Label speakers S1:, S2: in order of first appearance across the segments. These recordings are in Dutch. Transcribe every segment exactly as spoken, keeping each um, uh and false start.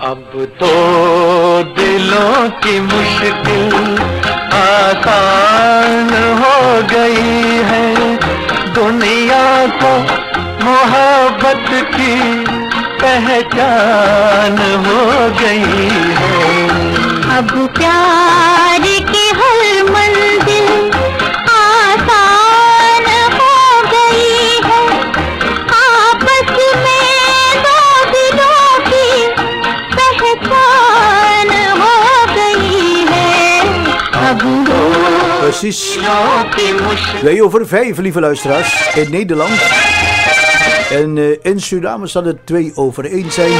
S1: अब तो दिलों की मुश्किल आसान हो गई है, दुनिया को मोहब्बत की पहचान हो गई है।
S2: अब प्यार की हर मंजिल आसान हो गई है, आपस में दो दिलों की पहचान हो गई है। अब
S3: Precies twee over vijf, lieve luisteraars, in Nederland. En uh, in Suriname zal het twee over één zijn.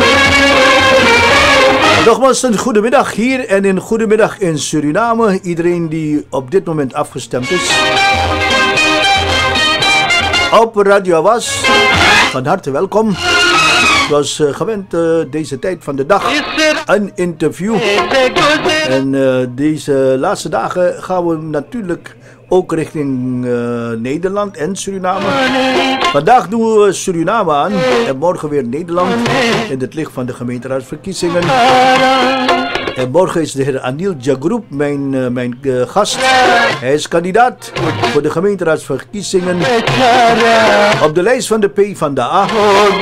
S3: Nogmaals een goedemiddag hier en een goedemiddag in Suriname. Iedereen die op dit moment afgestemd is. Op Radio Awas, van harte welkom. Zoals uh, gewend uh, deze tijd van de dag, een interview. En uh, deze laatste dagen gaan we natuurlijk ook richting uh, Nederland en Suriname. Vandaag doen we Suriname aan en morgen weer Nederland in het licht van de gemeenteraadsverkiezingen. En morgen is de heer Anil Jagroep mijn, uh, mijn uh, gast. Hij is kandidaat voor de gemeenteraadsverkiezingen op de lijst van de P van de A.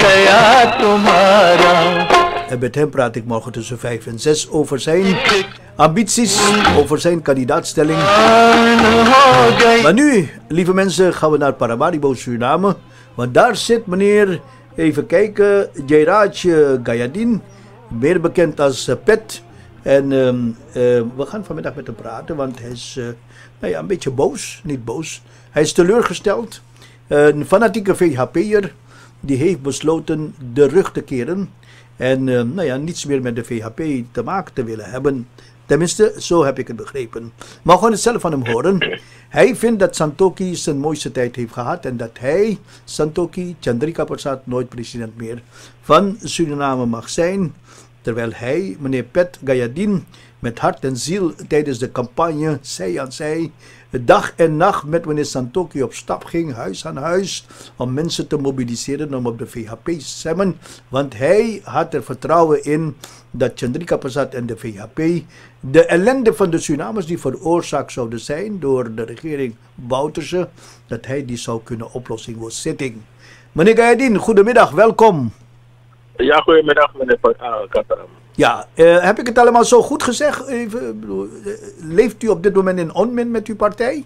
S3: En met hem praat ik morgen tussen vijf en zes over zijn ambities, over zijn kandidaatstelling. Maar nu, lieve mensen, gaan we naar Paramaribo, Suriname. Want daar zit meneer, even kijken, Jairaj Gayadin, meer bekend als uh, Pet. En uh, uh, we gaan vanmiddag met hem praten, want hij is uh, nou ja, een beetje boos, niet boos. Hij is teleurgesteld. Uh, een fanatieke V H P'er, die heeft besloten de rug te keren. En uh, nou ja, niets meer met de V H P te maken te willen hebben. Tenminste, zo heb ik het begrepen. Maar we gaan het zelf van hem horen. Hij vindt dat Santokhi zijn mooiste tijd heeft gehad. En dat hij, Santokhi Chandrika Persat, nooit president meer van Suriname mag zijn. Terwijl hij, meneer Pet Gayadin, met hart en ziel tijdens de campagne, zij aan zij, dag en nacht met meneer Santokhi op stap ging, huis aan huis, om mensen te mobiliseren om op de V H P te stemmen. Want hij had er vertrouwen in dat Chandrika Persat en de V H P de ellende van de Surinamers die veroorzaakt zouden zijn door de regering Bouterse, dat hij die zou kunnen oplossen in zitting. Meneer Gayadin, goedemiddag, welkom.
S4: Ja, goedemiddag meneer Kataram.
S3: Ja, uh, heb ik het allemaal zo goed gezegd? Even, uh, leeft u op dit moment in onmin met uw partij?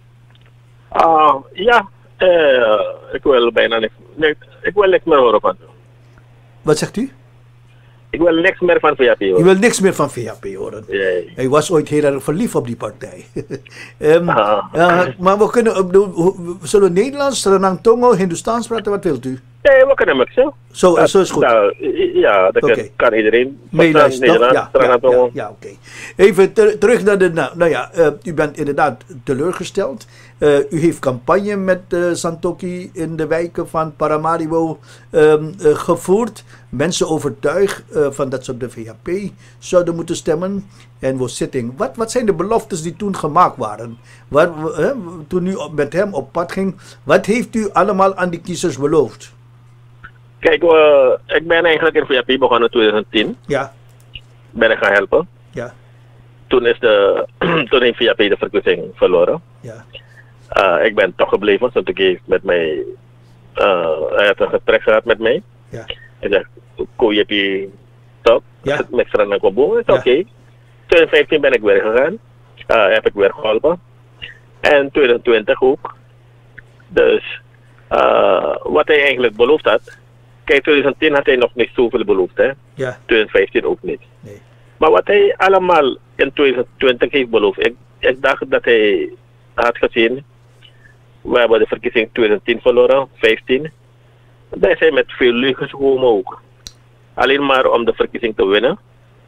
S4: Uh, ja, uh, ik wil bijna niks, niks, ik wil niks meer horen van u.
S3: Wat zegt u?
S4: Ik wil niks meer van V H P horen.
S3: U wil niks meer van V H P horen?
S4: Nee.
S3: Hij was ooit heel erg verliefd op die partij. um, uh, maar we kunnen, uh, zullen we Nederlands, Renang Tongo, Hindoestaans praten? Wat wilt u?
S4: Nee, we kunnen ook zo.
S3: Zo, uh, zo is goed.
S4: Nou, ja, dat
S3: okay.
S4: kan iedereen.
S3: Meeluisteren, toch? Ja, ja, ja, ja oké. Okay. Even ter, terug naar de... Nou, nou ja, uh, u bent inderdaad teleurgesteld. Uh, u heeft campagne met uh, Santokhi in de wijken van Paramaribo um, uh, gevoerd. Mensen overtuigd uh, van dat ze op de V H P zouden moeten stemmen. En was zitting. Wat, wat zijn de beloftes die toen gemaakt waren? Wat, uh, toen u met hem op pad ging, wat heeft u allemaal aan die kiezers beloofd?
S4: Kijk, uh, ik ben eigenlijk in V H P begonnen in twintig tien.
S3: Ja.
S4: Ben ik gaan helpen.
S3: Ja.
S4: Toen, is de, toen heeft V H P de verkiezing verloren.
S3: Ja.
S4: Uh, ik ben toch gebleven, want ik heeft met mij, uh, hij had een gesprek gehad met mij.
S3: Ja.
S4: Hij zegt, koe je je top?
S3: Ja.
S4: Met Srana Kobo, is
S3: ja.
S4: oké. Okay. twintig vijftien ben ik weer gegaan. Uh, heb ik weer geholpen. En twintig twintig ook. Dus, uh, wat hij eigenlijk beloofd had. Kijk, twintig tien had hij nog niet zoveel beloofd, hè?
S3: Ja.
S4: twintig vijftien ook niet.
S3: Nee.
S4: Maar wat hij allemaal in twintig twintig heeft beloofd, ik, ik dacht dat hij had gezien. We hebben de verkiezing twintig tien verloren, vijftien. Daar is hij met veel leugens gekomen ook. Alleen maar om de verkiezing te winnen.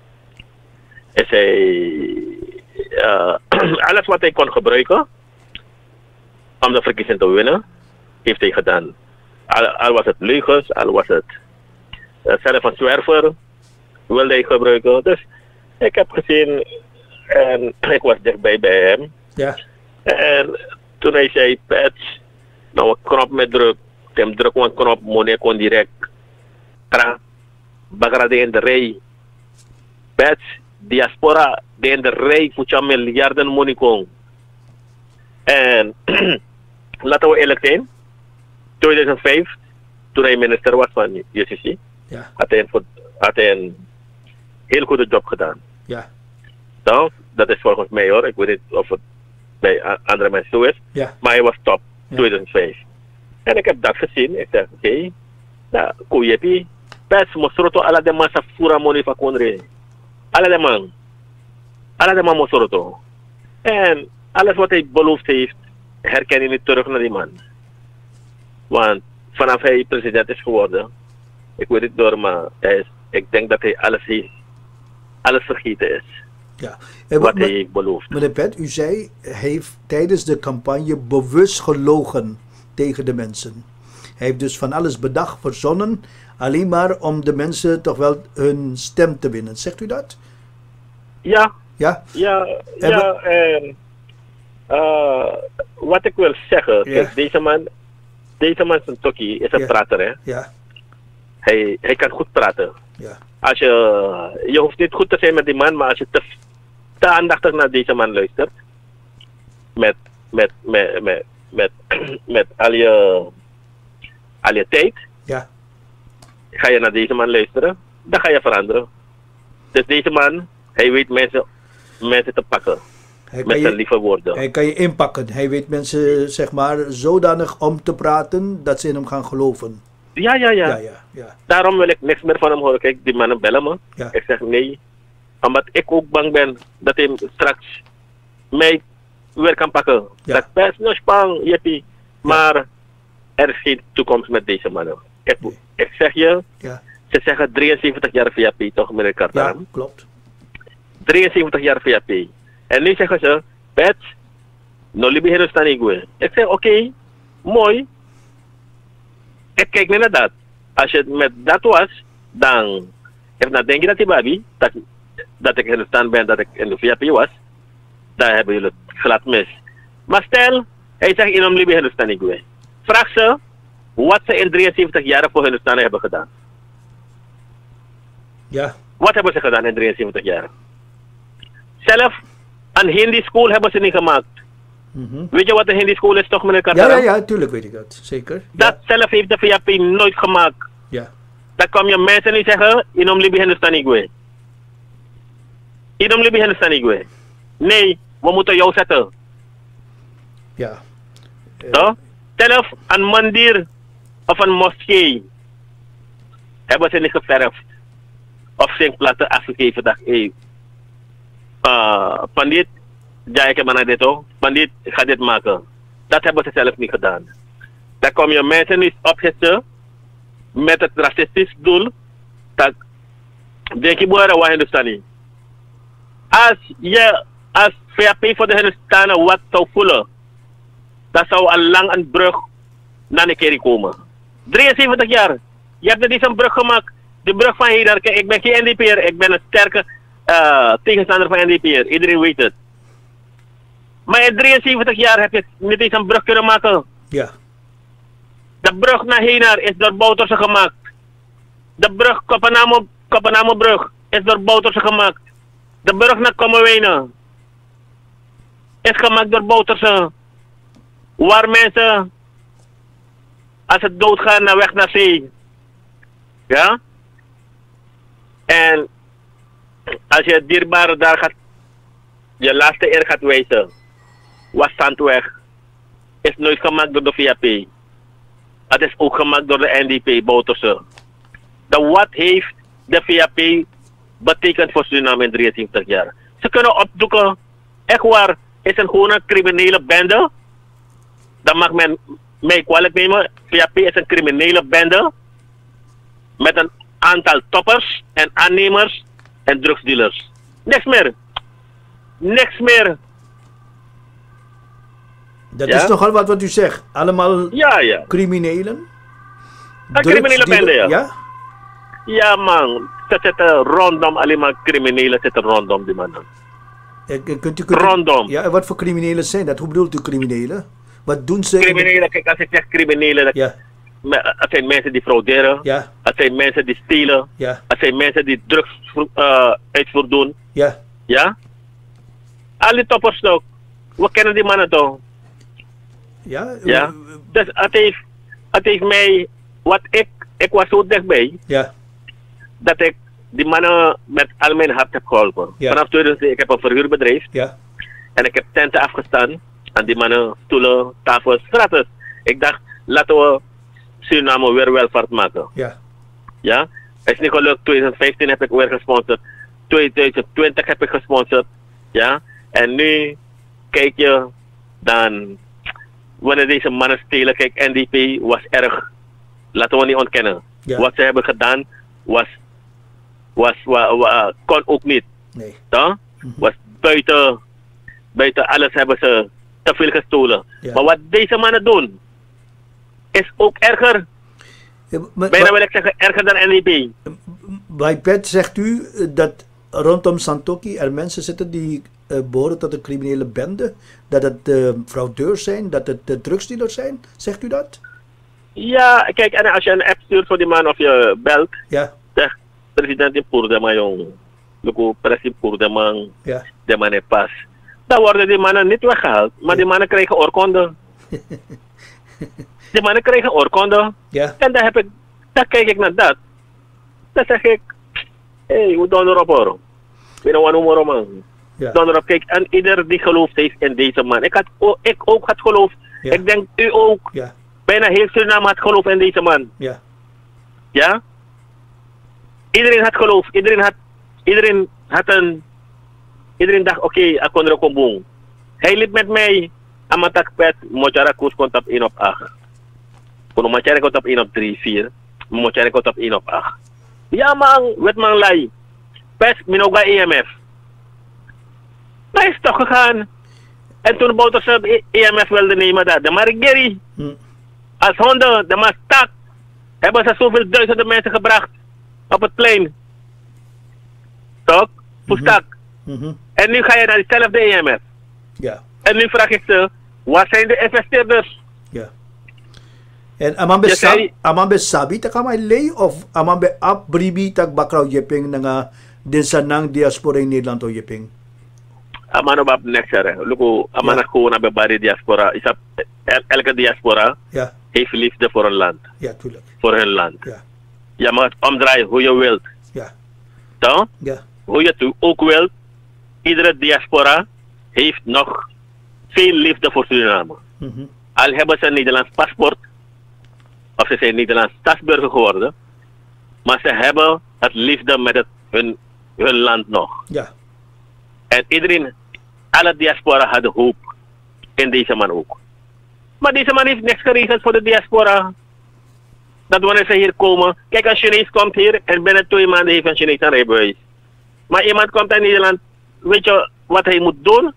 S4: Is hij uh, alles wat hij kon gebruiken om de verkiezing te winnen, heeft hij gedaan. Al, al was het leugens, al was het uh, zelf een zwerver, wilde hij gebruiken. Dus ik heb gezien en ik was dichtbij bij hem.
S3: Ja.
S4: En toen hij zei, Pet, nou een knop met druk, hem druk een knop, meneer kon direct tra, bagrade in de rij, bets, diaspora, de in de rij voor miljarden money kong. En laten we eerlijk zijn, tweeduizend vijf, toen hij minister was van U C C,
S3: Ja.
S4: had, hij een, had hij een heel goede job gedaan.
S3: Ja.
S4: Nou, dat is volgens mij hoor, ik weet niet of het bij andere mensen zo is,
S3: Ja.
S4: maar hij was top,
S3: Ja.
S4: tweeduizend vijf. En ik heb dat gezien, ik zeg, oké, okay, nou, koeiepi, best mosroto ala de man sa fura money van kondre. Ala de man. Ala de man mosroto. En alles wat hij beloofd heeft, herken je niet terug naar die man. Want vanaf hij president is geworden, ik weet het door, maar hij is, ik denk dat hij alles heeft, alles vergeten is.
S3: Ja. En
S4: Wat
S3: wat,
S4: hij heeft beloofd.
S3: meneer Pet, u zei, hij heeft tijdens de campagne bewust gelogen tegen de mensen. Hij heeft dus van alles bedacht, verzonnen, alleen maar om de mensen toch wel hun stem te winnen. Zegt u dat?
S4: Ja,
S3: Ja?
S4: ja,
S3: En
S4: ja. En, uh, wat ik wil zeggen,
S3: Ja.
S4: kijk, deze man, deze man zijn tokkie is een
S3: Ja.
S4: prater, hè.
S3: Ja.
S4: Hij, hij kan goed praten.
S3: Ja.
S4: Als je, je hoeft niet goed te zijn met die man, maar als je te, te aandachtig naar deze man luistert, met, met, met, met, met, met al, je, al je tijd,
S3: Ja.
S4: ga je naar deze man luisteren, dan ga je veranderen. Dus deze man, hij weet mensen, mensen te pakken,
S3: Hij kan,
S4: met zijn
S3: je,
S4: lieve woorden.
S3: hij kan je inpakken. Hij weet mensen, zeg maar, zodanig om te praten dat ze in hem gaan geloven.
S4: Ja, ja, ja,
S3: Ja, ja, ja.
S4: Daarom wil ik niks meer van hem horen. Kijk, die mannen bellen me.
S3: Ja.
S4: Ik zeg nee, omdat ik ook bang ben dat hij straks mij weer kan pakken.
S3: Ja.
S4: Dat best nog bang, jippie. Maar er is geen toekomst met deze mannen. Ik,
S3: Nee.
S4: ik zeg je,
S3: Ja,
S4: ze zeggen drieënzeventig jaar V A P, toch meneer
S3: ja
S4: Kartan?
S3: klopt.
S4: drieënzeventig jaar V A P. En nu zeggen ze, Pet, no libi Hindustan igwe. Ik zeg, oké, okay, mooi. Ik kijk niet naar dat. Als je met dat was, dan heb dan denk je dat die baby, dat, dat ik Hindustan ben, dat ik in de V A P was, dan hebben jullie het glad mis. Maar stel, hij zegt in om libi Hindustan igwe. Vraag ze wat ze in drieënzeventig jaar voor Hindustan hebben gedaan.
S3: Ja,
S4: Wat hebben ze gedaan in drieënzeventig jaar? Zelf een Hindi school hebben ze niet gemaakt.
S3: mhm.
S4: Weet je wat een Hindi school is toch, meneer
S3: ja,
S4: Kartara?
S3: ja, ja, tuurlijk weet ik dat. Zeker.
S4: Dat zelf heeft de V A P nooit gemaakt.
S3: Ja,
S4: Dan kom je mensen niet zeggen, inom libi Hindustan igwe. Inom libi Hindustan igwe. Nee, we moeten jou zetten.
S3: ja. Eh,
S4: No? Zelf een mandir of een moskee hebben ze niet geverfd. Of zinkplaten afgegeven dat, hé, uh, pandit, jij kan maar dit ook. Pandit, ga dit maken. Dat hebben ze zelf niet gedaan. Dan kom je mensen niet opzetten met het racistisch doel dat denk je boeren waar Hindustani. Als je als V A P voor de Hindustanen wat zou voelen, dan zou al lang een brug naar de kerk komen. drieënzeventig jaar. Je hebt er een brug gemaakt. De brug van Heder. Kijk, ik ben geen N D P'er. Ik ben een sterke uh, tegenstander van N D P'er. Iedereen weet het. Maar in drieënzeventig jaar heb je niet eens een brug kunnen maken.
S3: ja,
S4: De brug naar Henar is door Bouterse gemaakt. De brug Kopenamo, Kopenamo-brug is door Bouterse gemaakt. De brug naar Kommerwijnen is gemaakt door Bouterse. Waar mensen, als het doodgaan, naar weg naar zee. Ja? En als je het dierbare daar gaat, je laatste eer gaat wijzen, was Zandweg, is nooit gemaakt door de V A P. Het is ook gemaakt door de N D P, Bouterse. Dan wat heeft de V A P betekend voor Suriname in drieënzeventig jaar? Ze kunnen opdoeken, echt waar, is een gewone criminele bende. Dan mag men mij kwalijk nemen. V A P is een criminele bende met een aantal toppers en aannemers en drugsdealers. Niks meer. Niks meer.
S3: dat
S4: Ja?
S3: is nogal wat wat u zegt. Allemaal
S4: Ja, ja.
S3: criminelen.
S4: Een criminele bende, ja.
S3: Ja?
S4: Ja, man. Ze zitten rondom, alleen maar criminelen zitten rondom die mannen.
S3: Eh, Kunt u, kunt u,
S4: Rondom.
S3: Ja, en wat voor criminelen zijn dat? Hoe bedoelt u criminelen? Wat doen ze? in de-
S4: Criminelen, kijk, als ik zeg criminelen, dat
S3: Ja,
S4: me- het zijn mensen die frauderen.
S3: Ja,
S4: Het zijn mensen die stelen.
S3: ja,
S4: Het zijn mensen die drugs uh, uitvoer doen.
S3: ja.
S4: Ja? Al die toppers toch. We kennen die mannen toch.
S3: Ja,
S4: Ja? Dus het heeft, het heeft mij, wat ik, ik was zo dichtbij,
S3: ja,
S4: dat ik die mannen met al mijn hart heb geholpen.
S3: Ja.
S4: Vanaf tweeduizend, ik heb een verhuurbedrijf
S3: ja,
S4: en ik heb tenten afgestaan aan die mannen, stoelen, tafels, gratis. Ik dacht, laten we Suriname weer welvaart maken.
S3: ja,
S4: Ja? Het is niet gelukt, twintig vijftien heb ik weer gesponsord, twintig twintig heb ik gesponsord. Ja? En nu kijk je dan, wanneer deze mannen stelen, kijk, N D P was erg, laten we niet ontkennen.
S3: Ja.
S4: Wat ze hebben gedaan was, was wa, wa, kon ook niet.
S3: nee.
S4: Ja? Was buiten, buiten alles hebben ze te veel gestolen.
S3: Ja.
S4: Maar wat deze mannen doen, is ook erger.
S3: Ja, maar-
S4: Bijna wil ik zeggen, erger dan N D P.
S3: Bij Pet zegt u eh, dat rondom Santoki er mensen zitten die eh, behoren tot een criminele bende, dat het eh, fraudeurs zijn, dat het uh, drugsdealers zijn. Zegt u dat?
S4: Ja, kijk, en als je een app stuurt voor die man of je belt,
S3: Ja,
S4: zeg, president in Poerdema, jong. Luko, president Poerdema,
S3: ja,
S4: de man is pas. Dan worden die mannen niet weggehaald, maar die mannen krijgen oorkonde. Die mannen krijgen oorkonde.
S3: ja,
S4: En dan heb ik, dan kijk ik naar dat. Dan zeg ik, hé, hey, hoe doen we erop hoor? Ik weet niet wat man.
S3: ja,
S4: Dan erop kijk, en ieder die gelooft heeft in deze man. Ik, had, o- ik ook had geloof.
S3: Ja.
S4: Ik denk u ook.
S3: ja,
S4: Bijna heel Suriname had geloof in deze man.
S3: ja,
S4: Ja? Iedereen had geloof. Iedereen had, iedereen had een, iedereen dacht, oké, okay, ik kon er ook een boom. Hij liep met mij aan mijn takpet, Mochara koers komt op één op acht. Kono Mochara komt op één op drie, vier. Mochara komt op één op acht. Ja man, wet man lai. Pes, minoga E M F. Hij is toch gegaan. En toen Bouters E M F wilde nemen dat. De Marigeri.
S3: hm,
S4: Als honden, de maar stak. Hebben ze zoveel duizenden mensen gebracht. Op het plein. Toch? Hoe stak.
S3: mhm,
S4: En nu ga je naar diezelfde E M F.
S3: ja,
S4: En nu vraag ik ze, waar zijn de investeerders?
S3: ja. En amambe
S4: Je
S3: sab,
S4: zei-
S3: amambe sabi tak kamay lay of amambe ap bribi tak bakraw yeping nga din sa nang diaspora in Nederland o yeping.
S4: Amano bab next jaar. Luko, amana
S3: Ja.
S4: ko na bebari diaspora. Isa, el, elke diaspora
S3: Ja,
S4: heeft liefde voor een land.
S3: ja, tuurlijk.
S4: Voor hun land.
S3: Ja,
S4: Je mag het omdraaien hoe je wilt.
S3: ja,
S4: Toch?
S3: ja,
S4: Hoe je het ook wilt. Iedere diaspora heeft nog veel liefde voor Suriname.
S3: mhm,
S4: Al hebben ze een Nederlands paspoort, of ze zijn Nederlands staatsburger geworden, maar ze hebben het liefde met het, hun, hun land nog.
S3: ja,
S4: En iedereen, alle diaspora hadden hoop in deze man ook. Maar deze man heeft niks geregeld voor de diaspora. Dat wanneer ze hier komen, kijk, een Chinees komt hier en binnen twee maanden heeft een Chinees een rijbewijs. Maar iemand komt uit Nederland, weet je wat hij moet doen?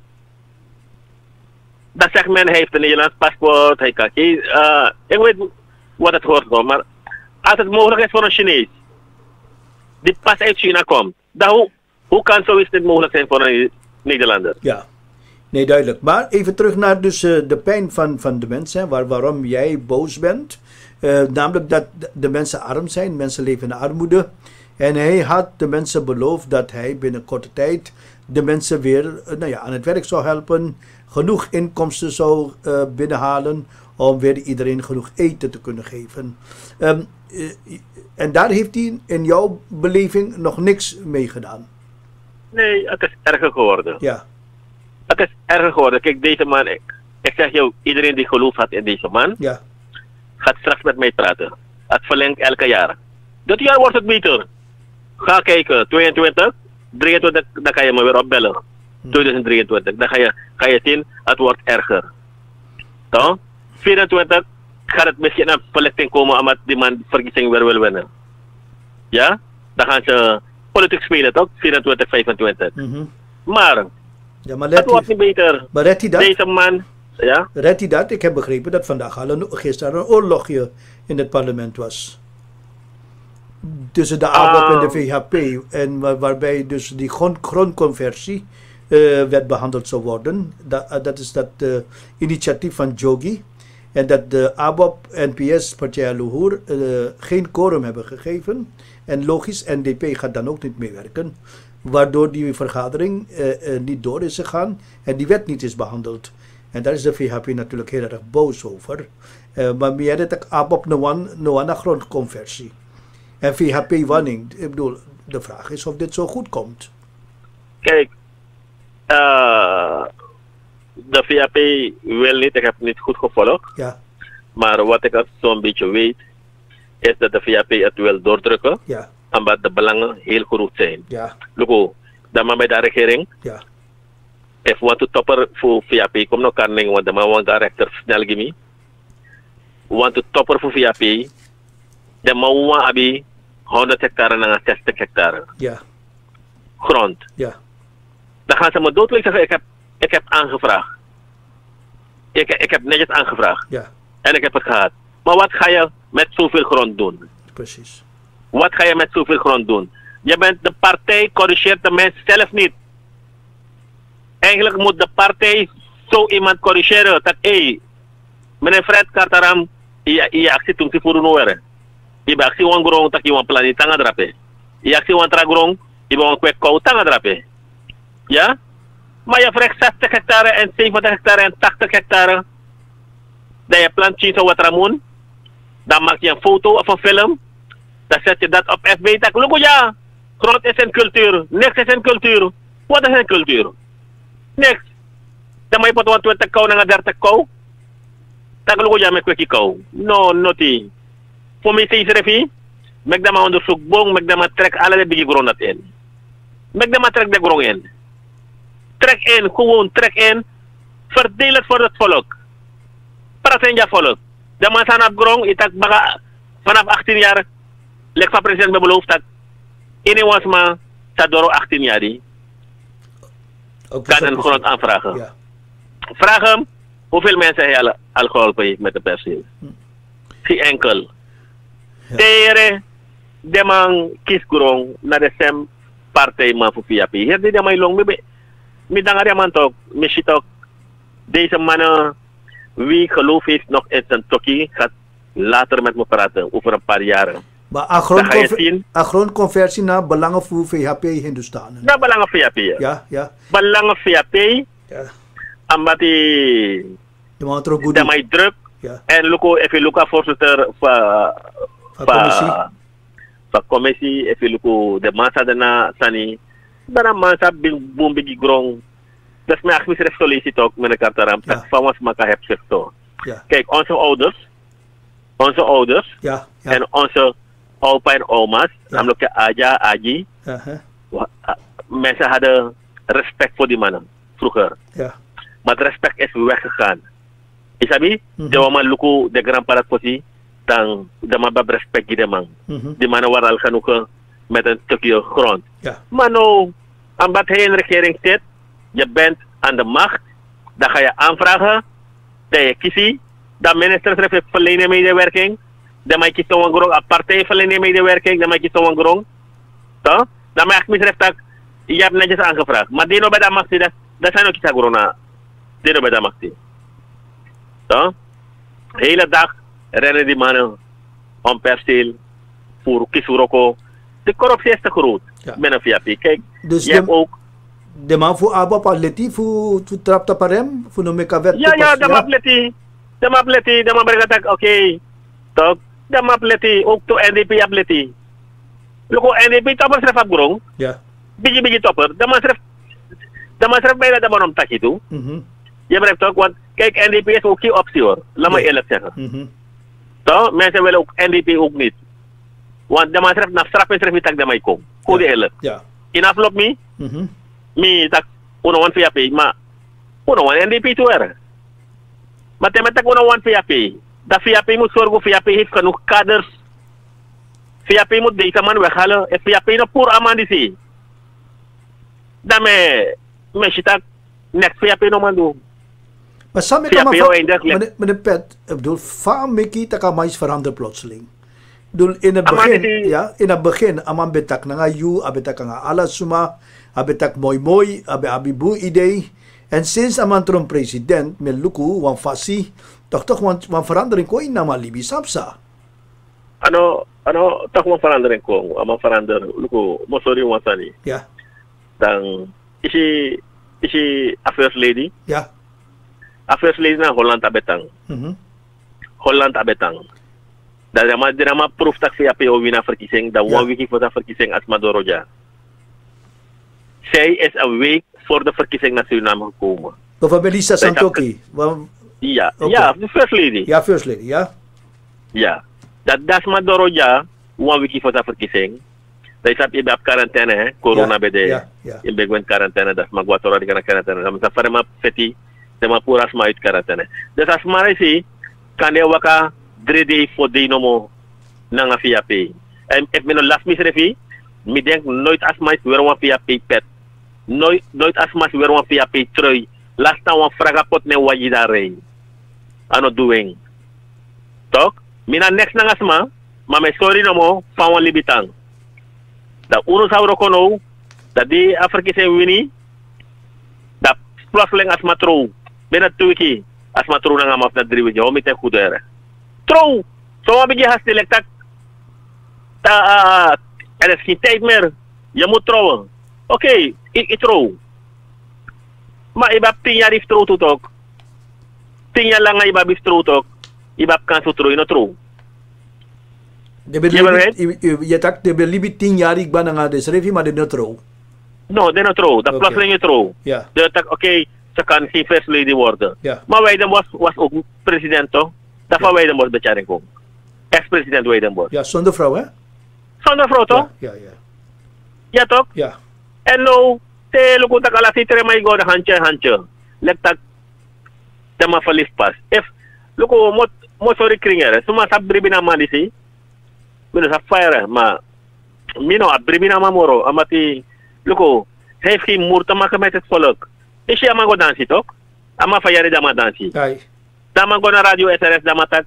S4: Dat zegt men, hij heeft een Nederlands paspoort, hij kan kiezen. Uh, ik weet wat het hoort, maar als het mogelijk is voor een Chinees, die pas uit China komt, dan hoe, hoe kan zoiets niet mogelijk zijn voor een Nederlander?
S3: ja. Nee, duidelijk. Maar even terug naar dus, eh, de pijn van, van de mensen, waar, waarom jij boos bent. Eh, namelijk dat de- de mensen arm zijn, mensen leven in armoede. En hij had de mensen beloofd dat hij binnen korte tijd de mensen weer eh, nou ja, aan het werk zou helpen, genoeg inkomsten zou eh, binnenhalen om weer iedereen genoeg eten te kunnen geven. Ehm, eh, en daar heeft hij in jouw beleving nog niks mee gedaan.
S4: Nee, het is erger geworden.
S3: Ja,
S4: Het is erger geworden. Kijk, deze man, ik, ik zeg jou, iedereen die geloof had in deze man,
S3: ja,
S4: gaat straks met mij praten. Het verlengt elke jaar. Dit jaar wordt het beter. Ga kijken, tweeëntwintig, drieëntwintig, dan kan je me weer opbellen. tweeduizend drieëntwintig, dan ga je, ga je zien, het wordt erger. Toch? vierentwintig gaat het misschien naar verlichting komen omdat die man de verkiezing weer wil winnen. Ja? Dan gaan ze politiek spelen, toch? vierentwintig, vijfentwintig.
S3: mhm.
S4: Maar,
S3: Ja, maar
S4: het
S3: let
S4: wordt
S3: hij,
S4: niet beter.
S3: maar redt hij dat?
S4: Deze man, ja?
S3: Redt hij dat? Ik heb begrepen dat vandaag al een, gisteren een oorlogje in het parlement was. Tussen de A B O P en de V H P. En waar- waarbij dus die grond, grondconversie eh, werd behandeld zou worden. Dat, dat is dat eh, initiatief van Jogi. En dat de A B O P, N P S, Partij Luhur uh, geen quorum hebben gegeven. En logisch, N D P gaat dan ook niet meewerken. Waardoor die vergadering uh, uh, niet door is gegaan en die wet niet is behandeld. En daar is de V H P natuurlijk heel erg boos over. Uh, maar meer dat A B O P nou aan de grondconversie. En V H P wanneer? Ik bedoel, de vraag is of dit zo goed komt.
S4: Kijk, uh, de V H P wil niet, ik heb het niet goed gevolgd.
S3: Ja.
S4: Maar wat ik zo'n beetje weet, is dat de V H P het wil doordrukken.
S3: Ja.
S4: Omdat de belangen heel groot zijn.
S3: Ja.
S4: Luko, dan maar bij de regering.
S3: Ja.
S4: If want to topper voor V H P, kom nou karning, want dan want director snel gimi. Want to topper voor V H P, dan maar abi honderd hectare naar zestig hectare.
S3: Ja.
S4: Grond.
S3: Ja.
S4: Dan gaan ze me doodelijk zeggen, ik heb, ik heb aangevraagd. Ik, ik heb netjes aangevraagd.
S3: Ja.
S4: En ik heb het gehad. Maar wat ga je met zoveel grond doen?
S3: Precies.
S4: Wat ga je met zoveel grond doen? Je bent de partij, corrigeert de mens zelf niet. Eigenlijk moet de partij zo iemand corrigeren. Dat, hé, hey, meneer Fred Kartaram, je actie toen ze voor een oren. Je actie wan grong, dat je wan plan niet tanga drape. Je actie wan tra grong, je wan kwek kou tanga drape. Ja? Maar je vraagt zestig hectare en zeventig hectare en tachtig hectare. Dat je plant zo wat ramoen. Dan maak je een foto of een film. Dan zet je dat op F B. Tak, look ja, grond is een cultuur. Niks is een cultuur. Wat is een cultuur? Niks. Dan moet je pot twintig kou naar dertig kou. Tak, look ja, met kwekkie kou. No, noti. Voor mij is het even. Mek dan maar onderzoek boom. Mek dan maar trek alle bigi grond dat in. Mek dan maar trek de grond in. Trek in, gewoon trek in. Verdeel het voor het volk. Praat in je volk. De man zijn op grond. Ik tak vanaf achttien jaar. Lek van president me beloofd dat in was maar dat door achttien jaar die kan een grond aanvragen.
S3: Ja.
S4: Vraag hem hoeveel mensen hij al, al geholpen heeft met de perceel. Hm. Geen enkel. Ja. Tere de man kies grond naar de sem partij man voor V H P. Hier die de man long me me dangar man toch me shit ook deze mannen wie geloof heeft nog in zijn tokkie gaat later met me praten over een paar jaren.
S3: Maar grondconversie naar belangen voor V H P Hindustanen.
S4: Naar belangen V H P.
S3: Ja, ja.
S4: Belangen V H P.
S3: Ja.
S4: Omdat die
S3: de
S4: mij druk.
S3: Ja.
S4: En Luko, even Luka voorzitter van
S3: commissie.
S4: Van commissie, even Luko de massa daarna Sani. Daarna massa boom bigi grong. Dat is mijn achmisref sollicit ook meneer Kartaram. Dat van ons maka heb zich toch. Kijk, onze ouders. Onze ouders.
S3: Ja. Ja.
S4: En onze opa en oma's, ja. Namelijk Aja, Aji.
S3: Uh-huh.
S4: Mensen hadden respect voor die mannen, vroeger.
S3: Ja.
S4: Maar het respect is weggegaan. Isabi, mm-hmm. De man luku de grand paraposi, dan de man bab respect die de man. Mm-hmm. Die mannen waren al genoeg met een stukje grond.
S3: Ja.
S4: Maar nou, omdat hij in de regering zit, je bent aan de macht, dan ga je aanvragen, dat je kiest, dat ministers heeft verlenen medewerking. Dan maak je zo'n grond, een partij verlenen medewerking, dan maak je zo'n grond. Toch? Dan maak je misreft dat je hebt netjes aangevraagd. Maar die no bij de macht, dat zijn ook iets corona. Die no bij de macht. Toch? De hele dag rennen die mannen om perceel, voor kisuroko. De corruptie is te groot. Ja. Binnen V H P. Kijk,
S3: dus
S4: je hebt ook.
S3: De man voor A B O P atleti, voor trap taparem, voor noem ik een wet.
S4: Ja, ja, de man atleti. De man atleti, de man brengt oké. Toch? De man atleti, ook to N D P atleti. Loko N D P topper schrijf op grond.
S3: Ja.
S4: Bigi bigi topper. De man schrijf. De man schrijf bijna de man om takje toe. Je begrijpt toch? Want kijk, N D P is ook geen optie hoor. Laat me eerlijk zeggen.
S3: Mm-hmm.
S4: Toch? Mensen willen ook N D P ook niet. Want de man schrijft naar straf en schrijf tak de mij kom. Goed eerlijk.
S3: Ja.
S4: In afloop me.
S3: Mhm.
S4: Me tak uno one V H P, maar uno one N D P toe er. Maar temet tak uno one V H P. Dat V H P moet zorgen, V H P heeft genoeg kaders. V H P moet deze man weghalen. En V H P nog poer aman die zie. Dan me, me shitak, next V H P nog man doen.
S3: Maar samen kan maar meneer Pet, ik bedoel, van Mickey tak aan mij veranderen plotseling. Bedoel, in het begin, ja, in het begin, aman betak na you, abetak nga alasuma, abetak mooi mooi, abe abibu idee. En sinds aman trom president, met luku, wan fasi, Toch toch want want verandering ko in nama libi sapsa.
S4: Ano, ano, tak mo verandering ko, ama verander, luko, mo sorry mo sani.
S3: Ja.
S4: Dan, isi, isi a first lady,
S3: Ja.
S4: a first lady na Holland abetang.
S3: Mhm.
S4: Holland abetang. Dan dama dama proof tak via P O wina verkiezing, dan
S3: Ja.
S4: one week voor de verkiezing als Madoroja. Zij is een week voor de verkiezing naar Suriname gekomen.
S3: Of Melissa
S4: Zij
S3: Santoki. Wa-
S4: Ja,
S3: Oké.
S4: ja, de first lady.
S3: Ja, first lady, ja.
S4: Ja. Dat das Madoroja, one week voor de verkiezing. Dat is op je op quarantaine, hè? Corona
S3: Ja,
S4: bij de.
S3: ja, ja.
S4: In begin quarantaine, dat is magwatora di kana quarantaine. Dan sa farema feti, de ma puras ma uit quarantaine. Dus as marisi, kan de waka drede voor de nomo nanga via P. En if me no last mis refi, mi denk nooit as mais weer wan via P pet. Nooit nooit as mais weer wan via P trui. Last time wan fragapot ne waji da rei. Ano doing. Tok, mina next nanga sma, ma me sorry nomo fa wan libitang. Da uno sauro kono, da di Afrikise wini, da plus leng as matro, bena tuiki, as matro na nga maf na driwi jo, mi te kudere. Tro, so ma bigi has dilektak, ta, uh, er is geen tijd meer, je moet trouwen. Oké, okay, ik, ik trouw. Maar iba tien jaar is trouw tot ook. Tien jaar lang iba is trouw tot, iba kan zo trouw, ino trouw.
S3: De belibit, je tak de belibit tien jaar ik ben nga des revi maar de netro.
S4: No, de no trouw, da
S3: Oké.
S4: plus leng je trouw.
S3: Ja.
S4: De tak, oké, okay, ze kan geen first lady worden.
S3: Ja.
S4: Maar Weidenbos was ook president toch? Dat van Weidenbos becharing kom. Ex-president Weidenbos.
S3: Ja, zonder vrouw hè?
S4: Zonder vrouw toch?
S3: Ja, ja, ja.
S4: Ja toch?
S3: Ja.
S4: En nou, te luko tak ala si tere may go na hanche hanche. Lektak tama falis pas. If luko mo mo sorry kringer, suma sa bribina malisi. Mino sa fire ma mino a bribina mamoro amati luko heeft geen moer te maken met het volk. Is je amago dansi toch? Ama fayari dama dansi.
S3: Ai.
S4: Dama go na radio S R S dama tak.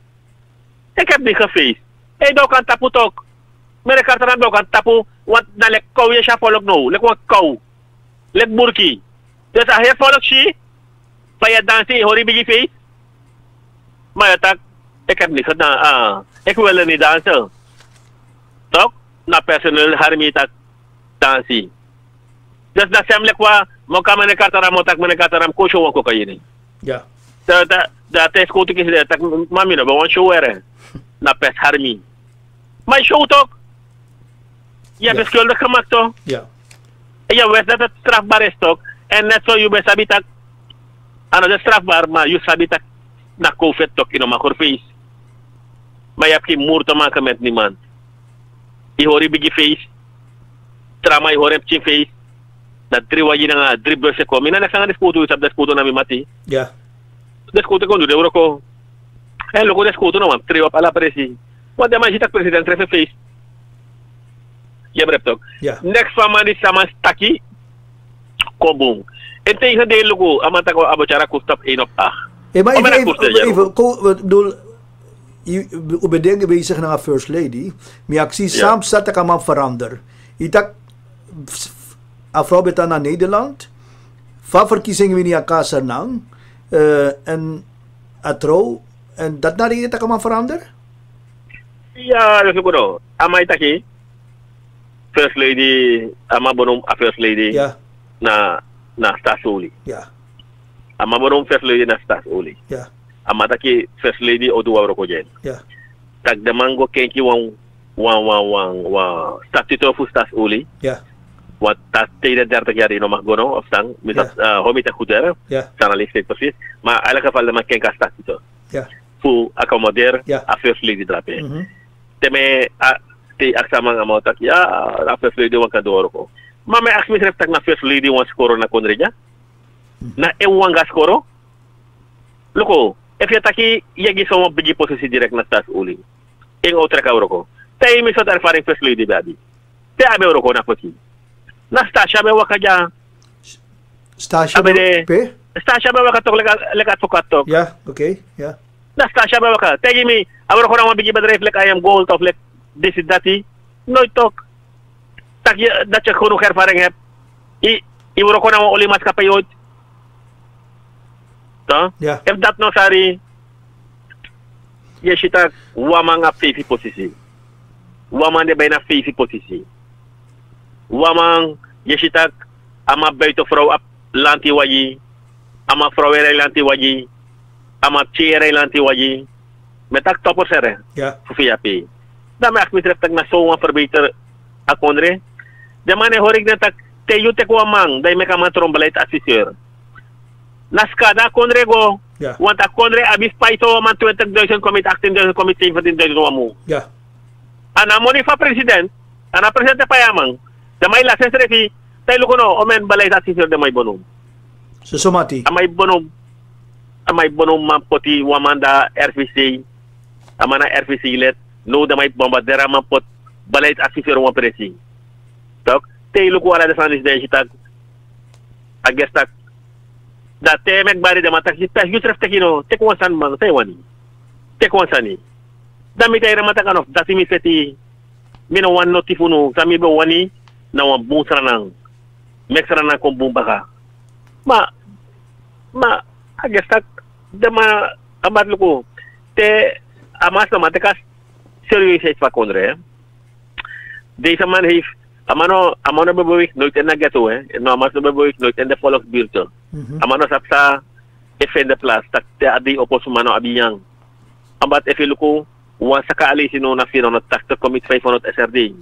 S4: Ik heb niet gefeest. Hey, do kan tapu toch? Mere kartaran do kan tapu wat na lek kou je sha volk no. Lek wat kou. Lek burki. Dus a he volk shi. Faya dansi hori bigi feest. Maar tak ik heb niet gedaan. Ah, ik wil er niet dansen. Toch? Na personeel harmi tak dansi. Dus dat sem lek wa mo ka mene kartaran mo tak mene kartaran ko show ko kayini.
S3: Ja.
S4: Da da da tes ko tu kisi tak mami no ba wan show ere. Na pes harmi. Maar show toch? Je hebt
S3: Ja.
S4: beschuldigd gemaakt toch?
S3: Ja.
S4: En je weet dat het strafbaar is toch? En net zo je bent sabitak. Ano dat strafbaar, maar je sabitak na COVID toch in een magorfeest. Maar je hebt geen moer te maken met niemand. Je hoort je bigi face. Trama je hoort je face. Dat drie wat je na drie bussen komen. En dan gaan de foto is op de foto na mi mati.
S3: Ja.
S4: De foto kon de Euroko. En logo de foto no man. Trio op alla presi. Wat de man ziet president treffe face. Je begrijpt toch?
S3: Ja.
S4: Next van man is samen staki. Kobong. En tegen de logo, amatako abochara kustap één op acht.
S3: Hey, maar
S4: Oh, maar
S3: even,
S4: dat kost
S3: even,
S4: het, ja.
S3: even ko, ik bedoel, je bedenken bezig naar First Lady, maar ik zie
S4: Ja.
S3: samen staat ik aan verander. Ik dacht, afro beta naar Nederland, van verkiezingen wie niet aan kasser nang, uh, en atro, en dat naar die tak aan verander?
S4: Ja, dat is goed hoor. Amai taki. First lady, ama bonum a first lady.
S3: Ja,
S4: Na, na stasoli.
S3: ja,
S4: Ama bonum first lady na stasoli.
S3: ja,
S4: Ama taki first lady odu wa roko jen.
S3: ja,
S4: Tak de mango kenki wan, wan, wan, wan, wan, statuto fu stasoli.
S3: ja,
S4: Wat tas tegen dertig jaar in mag gono of sang, misal
S3: Ja.
S4: uh, homita kudere,
S3: ja,
S4: sana listik precies. Maar in elk geval de man kenka statuto.
S3: ja,
S4: Fu accommodeer
S3: Ja.
S4: a first lady drape.
S3: mhm,
S4: Teme a te aksama nga mo tak ya a first lady wan kadoro ko. Ma me aksmi sref tak na first lady wan skoro na konreja. Na e wan ga skoro. Loko, if ya taki yagi so mo bigi posisi direct na stas uli. Ing otra ka ko. Tay mi so tar faring first lady babi. Te abe ko na poti. Na stasha be wakaja.
S3: Stasio
S4: Abe de-
S3: pe?
S4: Stasha be wakatok leka leka tokatok.
S3: Ja, oké, ja,
S4: Na stasha ba waka. Tegi mi, abro ko na mo bigi badref lek I am gold of lek this is dati. No talk. Tak je dat je genoeg ervaring hebt. I ibro ko na mo uli mas kapayod. To?
S3: ja,
S4: If dat no sari je ziet dat waman op vijf positie. Waman de bijna vijf positie. Waman, je ziet dat ama buitenvrouw op lanti waji, ama vrouwen lanti waji, ama chere lanti waji. Met dat topper zeggen.
S3: Ja.
S4: Voor V A P. Dan mag ik betreft dat na zo'n verbeter akondre. De man hoor ik net dat te jute kwa man, dat je me kan beleid adviseur. Na skada akondre go.
S3: Ja.
S4: Want akondre abis paito man twintigduizend komit, achttienduizend komit, zeventienduizend wamu.
S3: Ja.
S4: Ana moni fa president, ana president pa yamang. De may license refi, tayo luko no, omen beleid adviseur de may bonum.
S3: So somati.
S4: Amay bonum, amay bonum man poti wamanda R V C. Amana R V C let, no de may bombardera man pot beleid adviseur wan presi. Tok, tayo luko wala de sanis de jitag. Agestak. Dat te mek bari de matak si pes yutref tekino tek wansan man tay wani tek wansani dami tay ramata kanof dati mi seti mina wan notifunu sami be wani na wan bun saranang mek saranang kom bun baka ma ma agestak dama amat luko te amas na matekas serious fa kondre de saman hif amano amano beboik nooit en nagato eh no amas beboik nooit en de volk buurto amano sapsa efen de place tak te adi opos mano abiyang ambat efiluko wan sakali sino na fino na tak to commit vijfhonderd S R D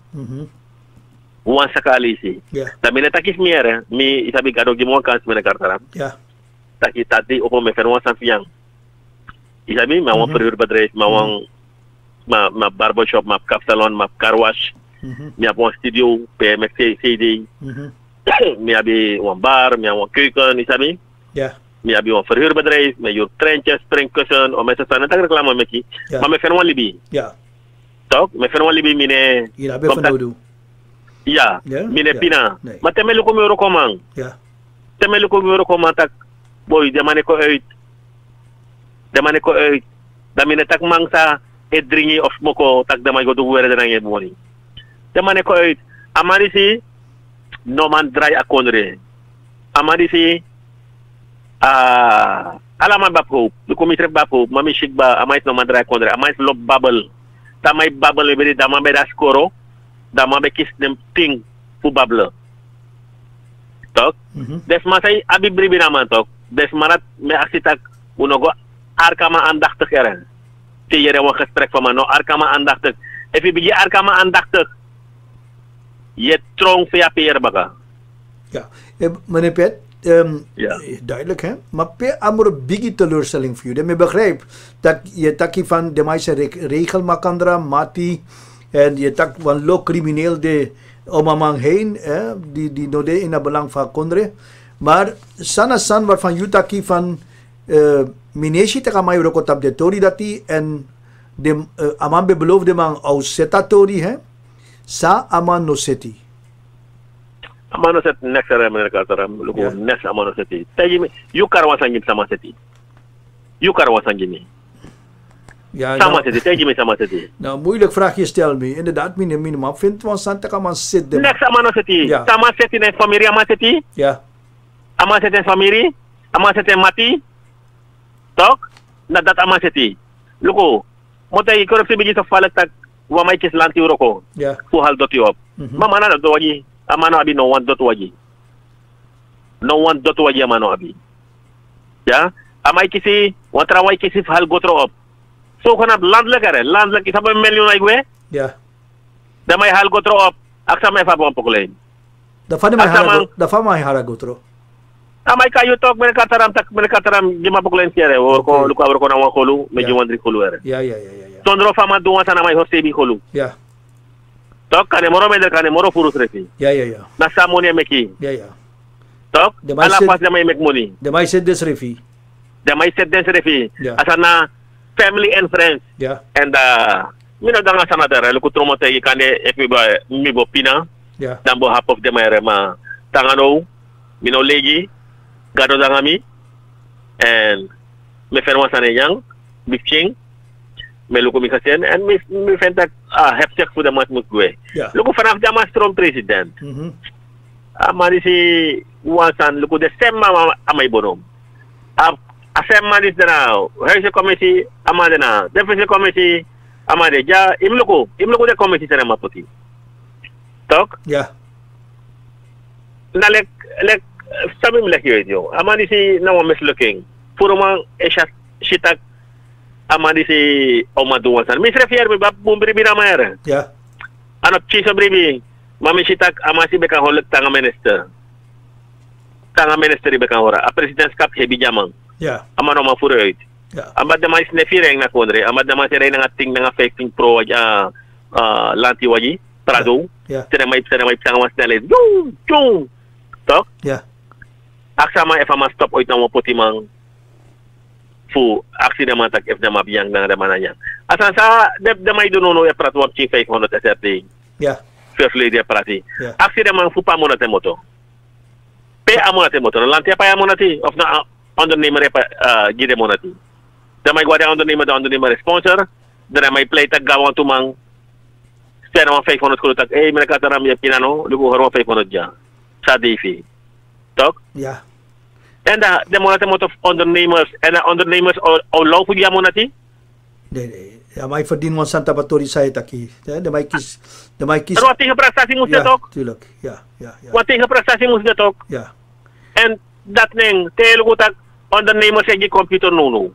S4: wan sakali si da mina takis miere mi isabi gado gimo kan mina kartaram
S3: ja
S4: taki tadi opo me fenwa san fiang isabi ma wan periode bedrijf ma wan ma ma barbershop ma kap salon ma car wash mi heb een studio bij M C C D. Mi heb een bar, mi heb een keuken, isabi.
S3: Ja.
S4: Mi heb een verhuurbedrijf, met je treintjes, springkussen, om mensen te zeggen, dat reclame met je. Maar mijn vriend Libi.
S3: Ja.
S4: Toch? Mijn vriend Libi, mine.
S3: Hier heb je van nodig.
S4: Ja. Mine Pina.
S3: Nee.
S4: Maar temelu kom euro komang.
S3: Ja.
S4: Temelu kom euro komang tak. Boy, de man ko uit. De man ko uit. Da mine tak mangsa edringi of moko tak de man go do were de nange boni. De man ko uit. Amarisi no man dry akondre. Amarisi ah alama bapho. Du komitre bapho, mami shikba amait no man dry akondre. Amait lob bubble. Tamay bubble beri dama be skoro. Dama be kis dem ting fu bubble. Tok. Des masay abi bribi naman tok. Des marat me aksitak unogo arkama aandachtig eren. Te yere een gesprek van me no arkama aandachtig. If bigi arkama aandachtig. Je trong V A P er baga.
S3: Ja, eh, meneer Pet, um,
S4: ja.
S3: duidelijk hè. Maar per amor bigi teleurstelling voor jullie. Ik begrijp dat je takkie van de meeste regel makandra, mati, en je tak van lo crimineel de omamang heen, eh, die die node in het belang van kondre. Maar sana san waarvan je takkie van uh, mineshi taka may rokotap de tori dati en de uh, amambe beloofde man aus setatori hè. Sa amano seti.
S4: Amano set next era meneer Kataram. Lugo
S3: Yeah.
S4: next amano seti. Tayi you karwa sangim sama seti. You karwa sangimi.
S3: Ja,
S4: Sama
S3: nou,
S4: seti. Tayi me sama seti.
S3: nou, moeilijk vraag je stel me. Inderdaad, mine minimum. Vindt van Santa Kaman zit de.
S4: Next amano seti.
S3: Ja.
S4: Sama seti ne familie ama seti.
S3: Ja,
S4: Ama seti familie. Ama seti mati. Tok. Na dat ama seti. Lugo. Motay korupsi bigi sa falak tak wa may kis lanti uroko.
S3: ja.
S4: Fu hal dot yop. Mama na do waji. Amano abi no one dot waji. No one dot waji amano abi. Ya, amay kisi watra way kisi hal gotro op. So kana landlek are, landlek isa ba milyon ay gwe?
S3: Ja.
S4: Damay hal gotro op. Aksa may fa bon poklen.
S3: Da fa may
S4: Asa
S3: hara
S4: mang-
S3: da fa may hara gotro.
S4: Amay kayo tok men kataram tak men kataram gima poklen siere or ko
S3: Okay.
S4: luka or ko na wa kholu, medyo
S3: Yeah.
S4: wandri kholu are.
S3: Ja, ja, ja, ja, ja.
S4: Tondro fama duwa sana may horsebi kholu.
S3: Ja,
S4: Tok kane moro medel kane moro furus refi.
S3: ja, ja, ja.
S4: Na samoni meki.
S3: Ja, ja.
S4: Tok
S3: Damay
S4: ala
S3: sid-
S4: pas damay mek money.
S3: De may said this refi.
S4: Damay set den refi.
S3: Yeah.
S4: Asana family and friends.
S3: Ja,
S4: And uh, mina danga sana dara luku tromo te ikane epi ba mi bo pina
S3: ja.
S4: dambo half of them are ma tangano mino legi gado danga mi and me ferma sana yang big king me luku mi kasen and me me fenta ah have check for the mat mukwe
S3: Ja.
S4: luku fanaf jama strong president
S3: Mhm.
S4: amari si wasan luku de sema amay bonom a Asem madis dana, Herse Committee, Amadena, Defense Committee, Amade, ja, imluku, imluku de committee sana maputi. Tok?
S3: Ja.
S4: Na lek, lek, sabi mlek yo, amadi si na wa mislooking. Puro mang eshat, shitak, amadi si omaduwan sana. Misre fier, bab, bumbri binamayar.
S3: Ja.
S4: Ano, chiso bribi, mami shitak, amasi beka holek tanga minister. Tanga minister beka hora, a president's cup hebi jamang.
S3: Ja.
S4: Amano mafuroid.
S3: Ja.
S4: Amad naman is nefireng na kondre, amad naman si rin ating nga affecting pro uh, uh, lanti waji, prado.
S3: Ja.
S4: Sina may sina may sang mas dali. Yung, yung. Tok?
S3: Ja.
S4: Aksa ma efa mas stop oit na mo puti mang fu aksi na man tak ef na mabiyang na naman niya. Asan sa deb na may dununo ya prat wap chief five hundred S R D.
S3: Ja.
S4: First lady ya prati.
S3: Ja.
S4: Aksi na man fu pa mo na temoto. Pe amo na temoto. Lanti pa amo na ti of na under name pa uh, gide mo na ti. Da may gwada under name da under name sponsor. Da may play tag gawang tumang Spera mga five hundred ko tag eh manakataram ya pinano lugo harwa five hundred ja. Sa D F. Tok?
S3: Ja.
S4: En da de mo na temoto ondernemers en de ondernemers o law fu ya mo na ti.
S3: De, de. Ja, may verdien mo Santa Patori sa itaki. De, de may kis, de may kis.
S4: Pero ating prestasi mo
S3: Ja,
S4: sa tok.
S3: tuurlijk. Ja, ja, ja.
S4: Ating prestasi mo sa tok.
S3: Ja.
S4: En dat ning telo ko tag ondernemers sa computer nuno.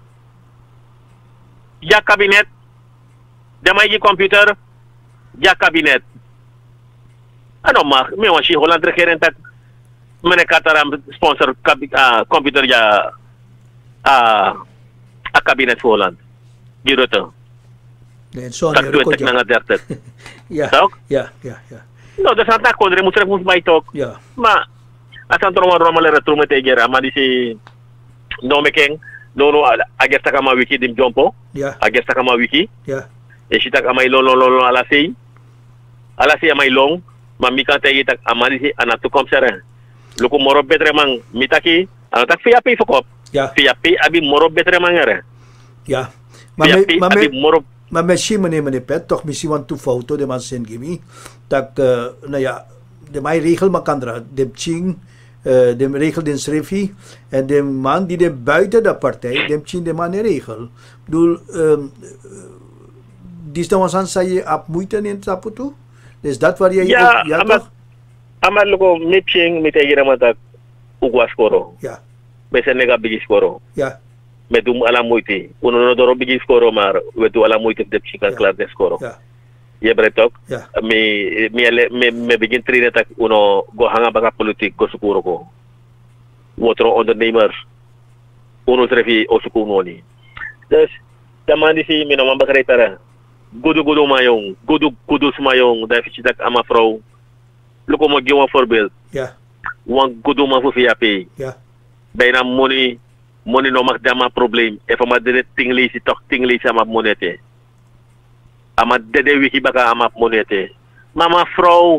S4: Ja kabinet. Da may gi computer. Ja kabinet. Ano ma, mi wan si Holland rekeren tag manekataram sponsor kabi, uh, computer ja uh, a kabinet fu Holland. Giro to.
S3: Nee, so
S4: Tak tuwe tek nga dertet.
S3: Ja.
S4: Tok?
S3: Ja, ja, ja.
S4: No, da santa kondre mo tref mo bay tok.
S3: Ja.
S4: Ma asan troma roma le retrume te gera ma di si no mekeng no no agesta kama wiki dim jompo.
S3: Ja.
S4: Agesta kama wiki.
S3: Ja.
S4: E sitak amay lolo lolo ala sei. Ala sei amay long, mamika te itak amadi si anatu komsere. Luku moro betre mang mitaki, anatak fiya pi fokop.
S3: Ja.
S4: Fiya pi abi moro betre mangere.
S3: Ja.
S4: Fiya
S3: Maar
S4: pi
S3: me, maar
S4: abi
S3: me,
S4: moro
S3: maar misschien meneer meneer Pet, toch misschien want toe foto de man sen gimi. Tak, uh, nou ja, de mij regel makandra, de ching, uh, de regel den srefi, en de man die de buiten de partij, de ching de man de regel. Bedoel, um, dis dan was aan zei je ap moeite in tapu toe? Dus dat waar je
S4: Ja,
S3: ja
S4: amat
S3: toch?
S4: amat luko mitching mitegi ramatak ugwas koro.
S3: Ja,
S4: Bese nega bigis koro.
S3: ja,
S4: Medum ala muiti. Uno no doro bigis koro mar, wedu ala muiti de chikan
S3: Ja.
S4: klar des koro.
S3: ja,
S4: Ye bretok.
S3: ja,
S4: Mi mi ale me me begin trine tak uno go hanga baka politik go sukuro ko. Wotro ondernemers. Uno trefi o sukunoni. Dus tamani si minamang bakretara. Gudu-gudu mayong, gudu-gudu mayong deficit tak ama vrouw. Luko mo giwa voorbeeld.
S3: ja,
S4: Wan gudu ma fu fiapi.
S3: ja,
S4: Bijna money money no mak dama problem. E fa ma dede tingli si tok tingli sa map monete. Ama dede wiki baka ama monete. Mama vrouw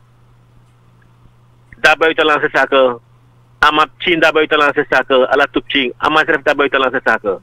S4: da buitenlandse zaken. Ama chin da buitenlandse zaken. Ala tup ching. Ama sref da buitenlandse zaken.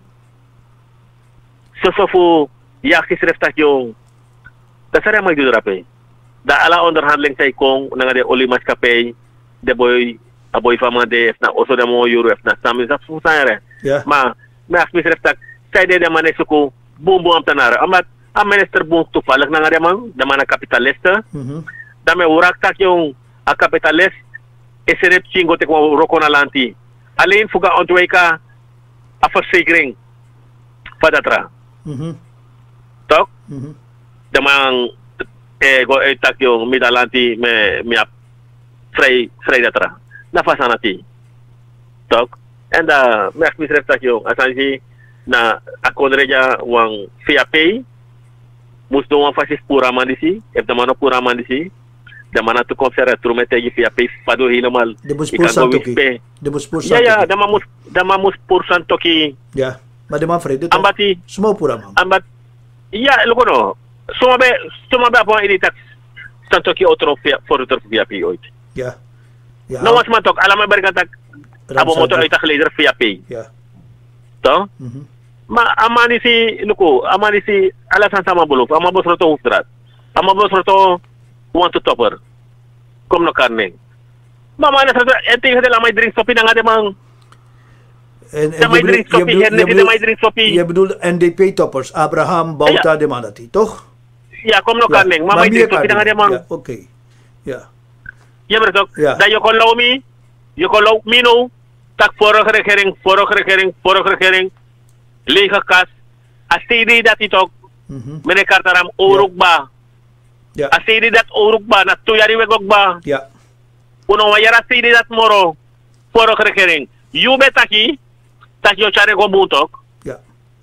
S4: Sosofu ya kisref tak yung dasara may dudurape. Da ala onderhandeling sa ikong nga de oli maskapay de boy aboy fama de na oso de mo euro na samin sa susare.
S3: ja,
S4: Ma ma kisref tak say de de manesuko bumbu am tanara. Amat am minister bung tu falak nga de man da mana kapitalista.
S3: mhm,
S4: Da me urak tak yung a kapitalist eserep chingo te ko roko na lanti. Alin fuga on way ka a versekering padatra.
S3: mhm,
S4: Tok
S3: mhm,
S4: damang eh go eh tak yung midalanti me miap frei frei datra nafasa nati tok and uh mek misref tak yung asanji na akonreja wang fia pay musdo wang fasis pura mandisi ef damano pura mandisi damana tu konsera trumete gi fia pay fado hinamal
S3: de bus pursan toki, de bus
S4: ya
S3: pursan
S4: ya
S3: toki,
S4: damamus damamus pursan toki
S3: ja, maar de man vrede toch?
S4: ambati
S3: Semua pura man.
S4: ambat iya luko no sumabe sumabe apa ini tak santoki otro via for otro via pi oit
S3: Ja, ja,
S4: no was man tok alama berkata abo motor
S3: Ramsar-
S4: ita leader via pi
S3: ja,
S4: to
S3: mhm,
S4: ma amani si luko amani si alasan sama buluk ama bos roto ustrat ama bos roto want to topper kom no karne mama na sa eting sa lamay drink sopi na nga de mang
S3: En, en
S4: De mij drie Sophie,
S3: bedoelt-
S4: en de
S3: bedoelt-
S4: mij drie Sophie.
S3: je bedoelt N D P-toppers, Abraham, Bauta,
S4: Ja.
S3: de Manati, toch?
S4: Ja, kom no
S3: Ja,
S4: kaning. Maar
S3: maar
S4: mij
S3: meer
S4: drie Sophie, dan
S3: kaning.
S4: ga je man.
S3: Ja, oké. Ja.
S4: Ja, maar toch?
S3: Ja.
S4: Dat je kon lauw me, je kon lauw mino, tak vorige regering, vorige regering, vorige regering, lege kas. Als die dat het ook,
S3: Mhm.
S4: meneer Kartaram, oruk ba.
S3: Ja.
S4: Als die dat oruk ba, na tuyari weg ook ba.
S3: Ja.
S4: Uno wajara die dat moro, vorige regering. You betaki, tak yo chare ko butok.
S3: Ja.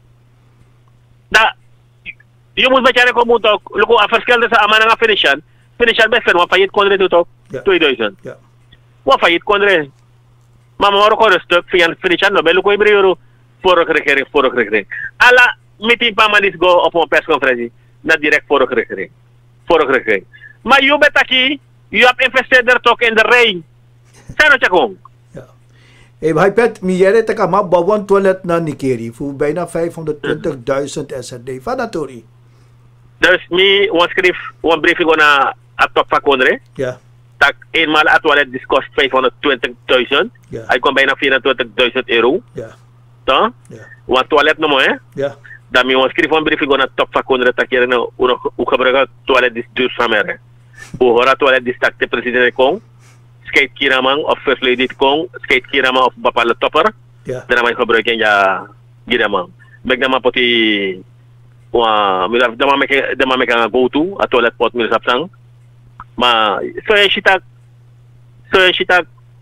S4: Da, you moet bechare ko butok, luko a verschil sa ama nga finishan, finishan best friend, wa fayit kondre tutok,
S3: Ja.
S4: tweeduizend.
S3: Ja.
S4: Wa fayit kondre. Mama moro ko restuk, fiyan finishan no, belu ko ibriyo, vorige regering, vorige regering. Ala, meeting pa manis go op een persconferentie, na direct vorige regering. Vorige regering. Maar you betaki, you have investeerder toch in de rain. Zijn het jakong?
S3: Ja. Eh, hij pet, miyere te kama bawang toilet na Nikeri voor bijna vijfhonderdtwintigduizend S R D. Vanatori.
S4: Dus mi, wan schreef, wan briefing na atop van Kondre.
S3: Ja.
S4: Tak eenmaal het toilet dit kost vijfhonderdtwintigduizend.
S3: Ja.
S4: Hij komt bijna vierentwintigduizend euro.
S3: Ja.
S4: Toch?
S3: Ja.
S4: Wan toilet no mo eh.
S3: Ja.
S4: Dan mi wan schreef wan briefing na top van Kondre tak hier na uno gebruiken toilet dit duurzamer. eh. Hoe hora toilet dit tak de president kong. Skate kiramang of first lady kong. Skate kiramang of bapala topper.
S3: Ja.
S4: Dan may gebruiken ja giramang. Meg naman poti wa mi dama me dama me kan go to a toilet pot mi sapsang. Ma so e sitak so e sitak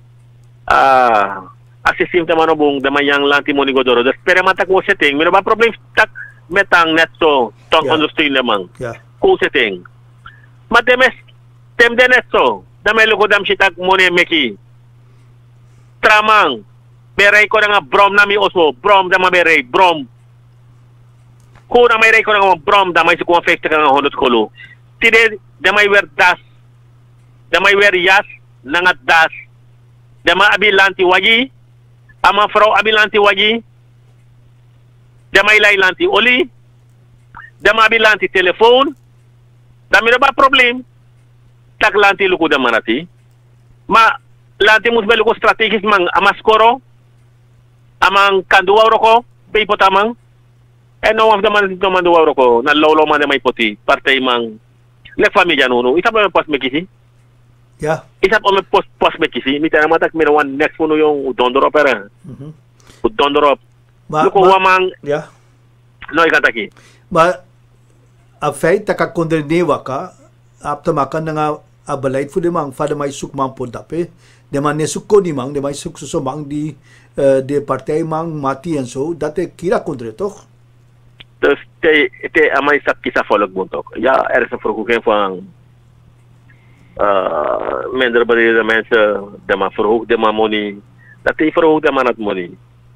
S4: ah asisim tama no bung dama yang lanti mo ni godoro. Des pere mata ko setting, mi ba problem tak metang net so tong
S3: Yeah.
S4: understand lamang.
S3: Ja.
S4: Ko setting. Ma demes tem denet so. Dama luko dam sitak mo ni meki. Tramang beray ko nga brom na mi oso, brom dama beray, brom. Ko na may ray ko nga brom dama si ko fekta nga hondot kolo. Tide damay wer das. Damay wer yas nangat das. Dama abilanti wagi. Ama frau abilanti wagi. Damay lay lanti oli. Dama abilanti telepon. Dami na ba problem? Tak lanti luko dama nati. Ma lanti mus beluko strategis mang amaskoro. Amang kanduwa roko. Peipo tamang. Eh no of the man no man duwa roko. Na lolo man may poti. Partay mang le familya nuno. Isa pa pas mekisi.
S3: Ja.
S4: Isa pa post post mekisi. Mita na matak mirawan next mo yung udondoro pera.
S3: Mhm.
S4: Udondoro.
S3: Maar,
S4: Luko
S3: maar,
S4: wamang
S3: ja.
S4: no ikantaki.
S3: Maar a feit taka kondrenewa ka, apta makan nga a beleid voor de mang, va de mai suk mang pontape, de man ne suk ko ni mang, de mai suk so mang di uh, de partij mang mati en zo, dat ik kira kondre toch?
S4: Dus te te amay sap kisa folog buntok. Ja, er is een verhooging van uh, minder bedeelde mensen, de maar verhoogd de maar money. Dat die verhoogd de maar het money.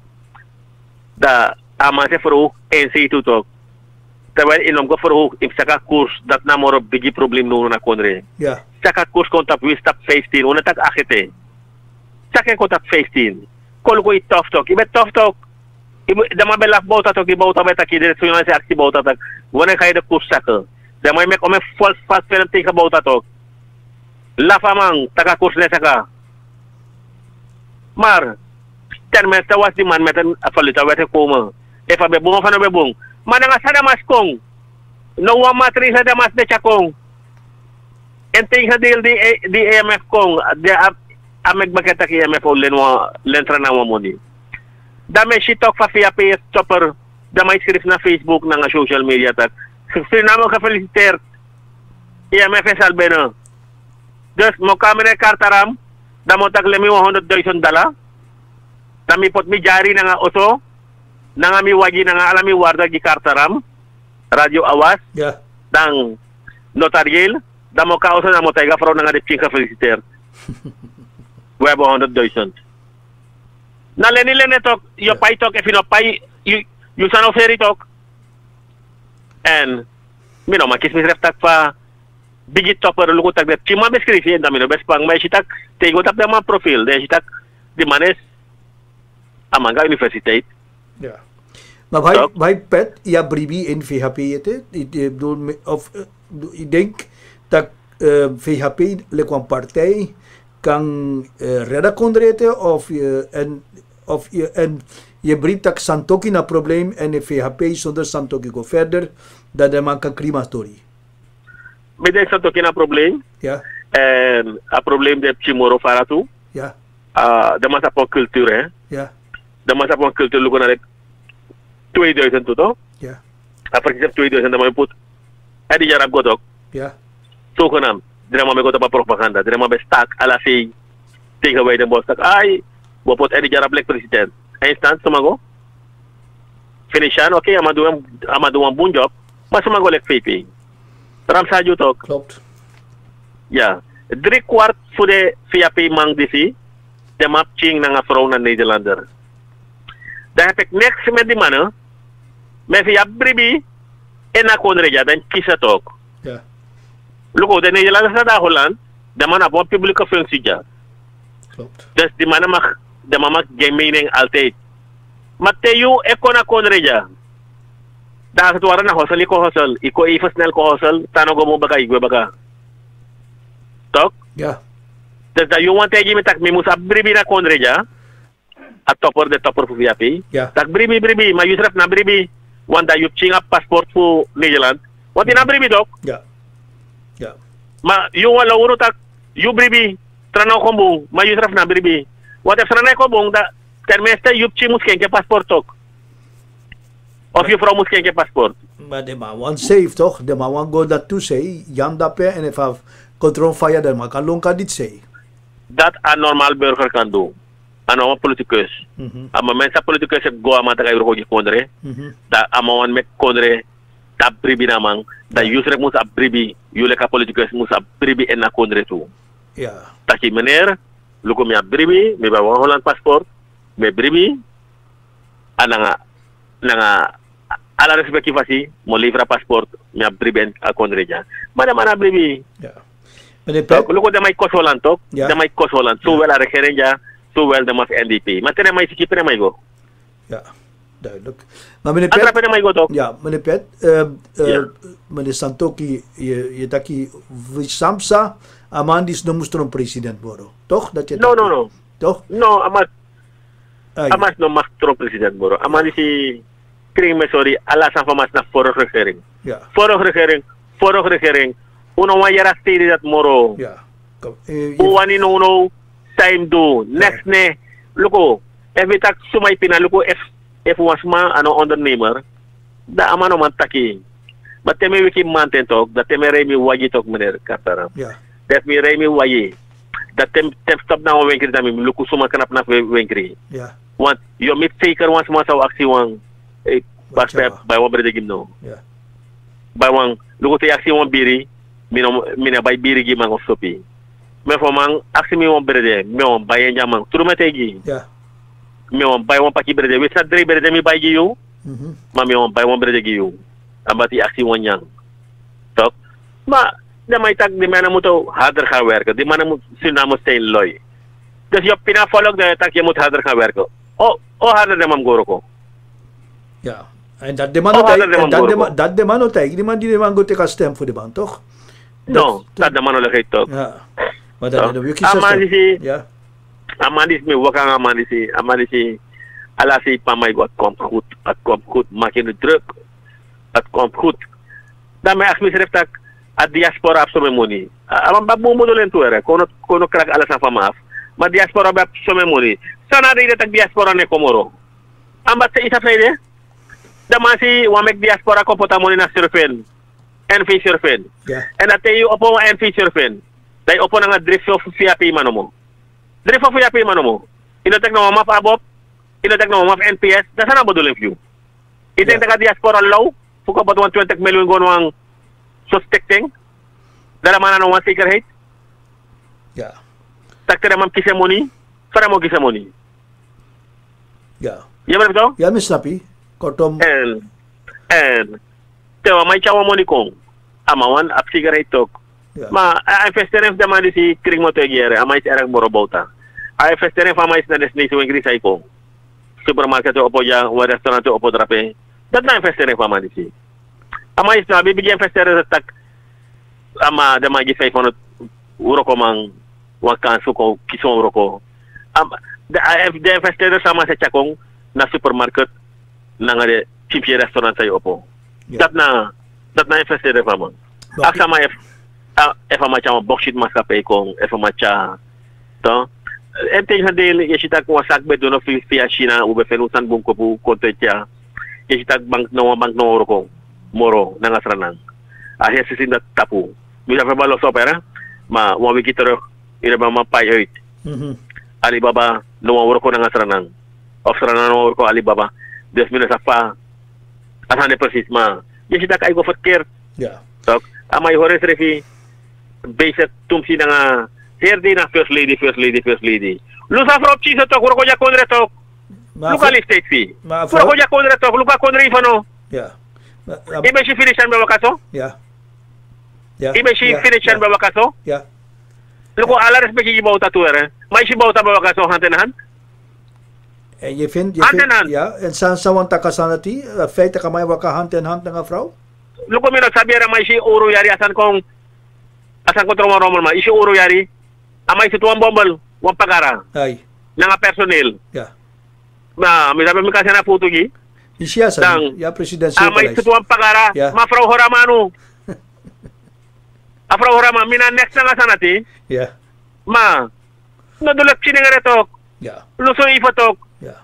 S4: Da ama se verhoogd en se tu toch. Terwijl in omgo verhoogd in saka koers dat na moro bigi probleem no na konre.
S3: Ja.
S4: Saka koers kontap we stap vijftien, ona tak achete. Saka kontap vijftien. Kol ko i tof tok, i bet tof tok. Dama belaf bauta tok, i bauta beta ki dire suyo na si aksi bauta tak. Wana kaya de koers saka. Dama mek ome false fast film tika bauta tok. Lafa mang taka koers ne saka. Mar ten mes tawas di man meten afalita wete koma. Efa be bunga fana be bung. Mana nga sa damas kong. No wa matri sa damas de chakong. Enteng sa deal di di A M F kong. Di ameg baketa ki A M F o lenwa lentra na wa moni. Dame si tok fa fia P S chopper. Damay script na Facebook na nga social media tak. Sinamo ka feliciter. A M F salbe na. Dus mo kamene kartaram. Damo tak lemi one hundred thousand dala. Dami pot mi jari na nga oso. Na nga mi wagi na nga alami warda gi kartaram. Radio Awas.
S3: Ja.
S4: Dang notariel. Damo ka oso na mo taiga fro na nga de chika feliciter. Web one hundred thousand. Na leni lene tok. Yo pay tok if no pay. You, you san oferi tok. And mino makis mi reftak pa. Bigit topper luko tak de chima beskrifi. Dami no bespang may sitak. Tego tap de ma profil. De sitak. Di manes. Amanga Universiteit.
S3: Ja. Maar wij,
S4: Toch?
S3: wij pet, ja, bribi in V H P ete. Ik ik bedoel, me- of eh, ik denk dat uh, V H P like een partij kan uh, redden kondreten of je en of je en je brengt dat Santoki naar probleem en de V H P zonder Santoki go verder, dat de man kan klima story.
S4: Met deze Santoki een probleem.
S3: Ja,
S4: En een probleem de Chimoro Faratu.
S3: ja,
S4: Uh, de man op cultuur, hè.
S3: ja,
S4: De man op cultuur lukken naar tweeduizend toe, toch?
S3: ja,
S4: Après que tweeduizend, dan moet je put. En die jaar heb ook.
S3: ja,
S4: Zogenaamd. Drama met op propaganda. Drama met staak. Alla zei tegen wij de bos. Ai, we put en die jaar black president. Eindstand, somago. Finishan, oké, ama doen ama doen een boon job. Maar somago lek V P. Ram Sadio toch?
S3: klopt.
S4: Ja. Drie kwart voor de V A P mang disi. De map ching naar een vrouw naar Nederlander. Dan heb ik niks met die mannen. Maar via Bribi en na Konreja, dan kies het ook.
S3: Ja,
S4: Look, de Nederlanders naar Holland, de man heeft een publieke functie. Ja.
S3: klopt.
S4: Dus die man mag, de man mag geen mening altijd. Maar Theo, ik kon naar Konreja. Daar het waren naar Hossel, ik kon Hossel. Ik kon even snel kon Hossel, tano go mo baga, ik wil baga. Toch?
S3: Ja,
S4: Dus dat jongen tegen me, tak me moest op Bribi naar Konreja. A topper, de topper voor V A P.
S3: ja,
S4: Tak Bribi, Bribi, maar je schrijft naar Bribi. Want dat je ching paspoort voor Nederland. Want die naar Bribi toch?
S3: ja, ja,
S4: Maar jongen, lauro tak, je Bribi, trano kombong, maar je schrijft naar Bribi. Want als er een kombong, dat tenminste je ching moet geen paspoort ook. Of je vrouw moet geen paspoort.
S3: maar de man want safe toch? De man want go dat toe say, Jan dape en if have control fire, de man kan lonka dit say.
S4: Dat een normaal burger kan doen. Een normaal politicus.
S3: Mhm,
S4: Maar mensen politicus hebben go aan het gaan kondre.
S3: mhm,
S4: Dat aman met kondre, dat Bribi namang. Dat je schrijft moet op Bribi, jullie ka politicus moet op Bribi en naar kondre toe.
S3: ja,
S4: Taki meneer, luko mi bribi, mi ba Holland passport, mi bribi, ananga, nanga, ala respektivasi, mo livra passport, mi bribi a konreja. Mana mana bribi.
S3: ja. Meneer Pet,
S4: Luko de mai kos Holland tok,
S3: Ja.
S4: de mai kos Holland, zowel a regerenja, zowel de mas N D P. Maar tere mai siki pere mai go.
S3: ja, duidelijk. Maar meneer
S4: Antra
S3: Pet,
S4: pere mai go tok.
S3: ja, meneer Pet, uh, uh,
S4: Ja.
S3: meneer Santoki, je, je daki Samsa, Amandis no moest er een president worden, toch? Dat je
S4: No,
S3: daki-
S4: no, no.
S3: Toch?
S4: No, amat,
S3: Ay,
S4: amat no mas tro president boro. Amat si, kring me sorry, ala sa famas na vorige regering.
S3: ja,
S4: Vorige regering, vorige regering, uno wajara stede dat moro.
S3: ja. Kom, eh, je-
S4: Uwani no no, time do, next ne, luko, even tak sumay pina, luko, if, if wasma, ano, ondernemer, da amano man taki. Maar teme wiki manten tok, dat teme remi waji tok, meneer Kartara.
S3: ja,
S4: Dat me remi waji. Dat tem, tem stop na wenkri dami, luko suma kanap na wenkri.
S3: ja,
S4: Want, yo mit zeker was ma sa aksi wang, eh, pas
S3: Wacha.
S4: pep, by wa brede gimno.
S3: ja,
S4: By wang, luko te aksi wang biri, mino, mina bay biri gimang of sopi. Me fo mang aksi mi won brede, me won baye njamang. Turu me tegi,
S3: ja.
S4: me won bay won paki brede. Wisa dre brede mi bay gi yu,
S3: Mhm.
S4: ma me won bay won brede gi yu. Ambati aksi won yang. Tok? Ma, de may tag di mana mo to harder gaan werken. Di mana mo sinamo stay loy. Dus je pinafolog de tak je moet harder gaan werken. Oh, oh harder de mam goro ko.
S3: Ja. En dat de man
S4: Oh,
S3: ook
S4: dat
S3: en
S4: de man
S3: dat de
S4: Gorgo.
S3: man dat de man ook tegen die man die de man go te stem voor de man toch?
S4: No, dat de man legit tok.
S3: Ja. Maar dan
S4: Toch?
S3: de wiki zo.
S4: Amandi si,
S3: Ja.
S4: amandi mi wakang amandi si, amandi si. Ala si pamay wat komt goed, het komt goed. Maak je de druk, het komt goed. Dan mij als misref tak, at diaspora op zo'n money. Amang babu mo dolen tu ere, kono kono krak ala sa pamaaf. Maar diaspora op zo'n money. Sana de tak diaspora ne komoro. Ambat sa isa fayde. Daman si wamek diaspora ko pota money na surfen. En fi surfen.
S3: Ja.
S4: En dat je op een N V surfen. Dat je op een drift of V I P manomo. Drift of V I P manomo. In dat ik nog map abop. In dat ik nog map N P S. Dat is een bedoeling view. Ik denk dat diaspora low. Voor wat one twintig miljoen gewoon wang suspecting. Dat man aan een zekerheid.
S3: Ja.
S4: Dat er man kiezen money. Para mo kiezen money.
S3: Ja.
S4: Je begrijpt toch?
S3: Ja, mis snap je. Kortom.
S4: En en tewa may chawa money kong. Amawan ap sigaret tok.
S3: Ja.
S4: Maar a investeren de man die kring mo tegere, amay erg morobota. A investeren fa mais na destination wengri sai ko. Supermarket opo ja, wa restaurant opo drape. Dat na investeren fa man di. Amay na bibigyan investeren sa tak ama de magi five hundred euro ko mang wakan su ko kison euro ko. Am de de investeren sama sa chakong na supermarket na nga de timpier restaurant sa opo.
S3: Yeah.
S4: Dat na dat na infeste de fama. Ak sama ef a ef ma chama boxit maskape kong ef ma cha to. En tegen deel je ziet ook wasak bij doen of via China ube fenusan bung ko pu kontetia. Je ziet ook bank no bank no oro ko moro na nga sranang. A he sisin dat tapu. Mi sa verbalo sopera ma wa wiki terug ina ba ma pay uit.
S3: Mhm.
S4: Alibaba no oro ko na nga sranang. Of sranang no oro ko Alibaba. Dus mina sa pa asane precies ma. Je ziet ook ay go verkeerd.
S3: Ja.
S4: Tok amay hores refi basic tumsi na nga herdi na first lady, first lady, first lady. Lusa frop chiso tok, wuro ko ja konre tok. Luka li state fee. Wuro ko ja konre tok, luka konre ifano.
S3: Ja.
S4: Ibe si finishan ba wakaso?
S3: Ja. Ja.
S4: Ibe si finishan ba wakaso?
S3: Ja.
S4: Luko ala respecti ji bauta tu ere. May si bauta ba wakaso hantenahan?
S3: En je vindt, je
S4: Hand in
S3: vindt
S4: hand.
S3: ja, en san sawan takasanati, feite ka may waka hand in hand nga vrouw?
S4: Luko minot sabi ere may si uro yari asan kong asan ko trauma romal ma, isi uro yari. Amay si tuwang bombal, wang pagara.
S3: Ay.
S4: Nga personel.
S3: Ja.
S4: Na, may sabi mi kasi na puto gi.
S3: Siya sa,
S4: Dang,
S3: ja, presidential
S4: amay
S3: palace.
S4: si tuwang pagara,
S3: Yeah.
S4: ma frau horamano. Afro horama, mina next na nga sanati,
S3: Ja.
S4: ma, nadulak sini nga retok,
S3: Ja.
S4: luso ifatok.
S3: Ja.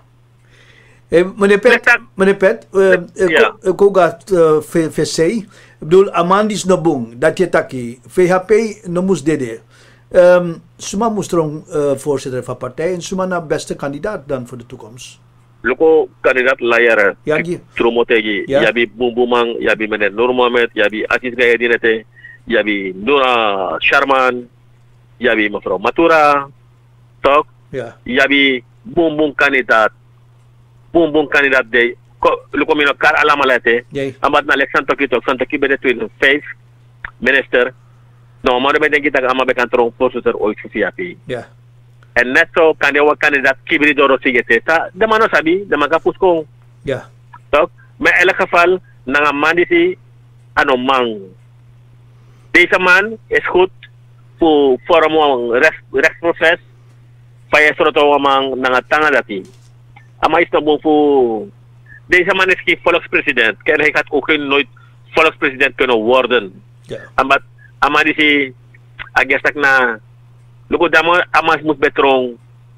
S3: Eh, meneer Pet,
S4: Letak-
S3: meneer Pet, uh,
S4: Ja.
S3: ik ook gaat V C. Ik bedoel, Amandis Nobung, dat je taki, V H P no moest dede. Um, Suma moest er een uh, voorzitter van partij en Suma na beste kandidaat dan voor de toekomst.
S4: Luko kandidat layar,
S3: Ja, gi.
S4: trumotegi,
S3: Ja.
S4: yabi bumbumang, yabi meneer Nur Mohamed, yabi Aziz Gaya Dinete, yabi Nura Sharman, yabi mevrouw Matura, tok,
S3: Ja.
S4: yabi bumbung kandidat, bumbung kandidat de, ko- luko mino kar alamalete,
S3: Jay.
S4: amat na lek santo kitok, santo kibede twin face, minister, no, maar dan denk ik dat ik allemaal kan trouwen voorzitter ooit voor V H P.
S3: Ja.
S4: En net zo kan je ook kandidaat kibri doro sigete. Ta, de man sabi, de man kapus kong.
S3: Ja.
S4: Tok, maar in elk geval, na man die si, ano mang. Deze man is goed voor voor een recht, rechtsproces. Vaya soto mang na tanga dati. Ama is toch voor deze man is geen volkspresident. Ken hij gaat ook nooit volkspresident kunnen worden.
S3: Ja.
S4: Amat ama di si agestak na luko damo amas mus betrong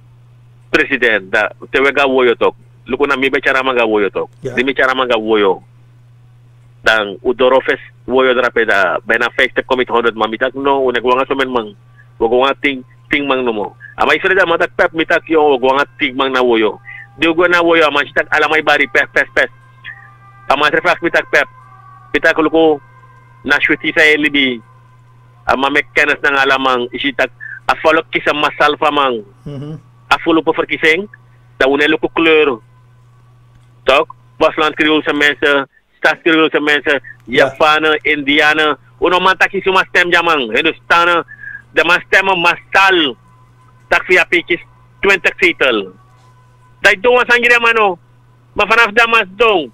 S4: president da tewega woyo tok luko na mi becara manga woyo tok
S3: Yeah.
S4: di mi cara manga woyo dan udorofes woyo drape da bena feste commit hundred mamitak no unek wanga somen mang wanga ting ting mang no mo ama isre da matak pep mitak yo wanga ting mang na woyo di ugo na woyo ama sitak alamay bari pes pes pes ama refak mitak pep mitak luko na shwiti sa elibi ama mekanis ng alamang isitak afolok kisa masal pa mang
S3: Mhm.
S4: afulo pa verkiezing da unelo ko kleur tok Basland Creole sa mense Stas Creole sa mense
S3: Ja.
S4: Japana Indiana uno man taki suma stem jamang Hindustana da mas stem masal tak via pikis twenty setel dai doon sa ngira mano mafanaf damas dong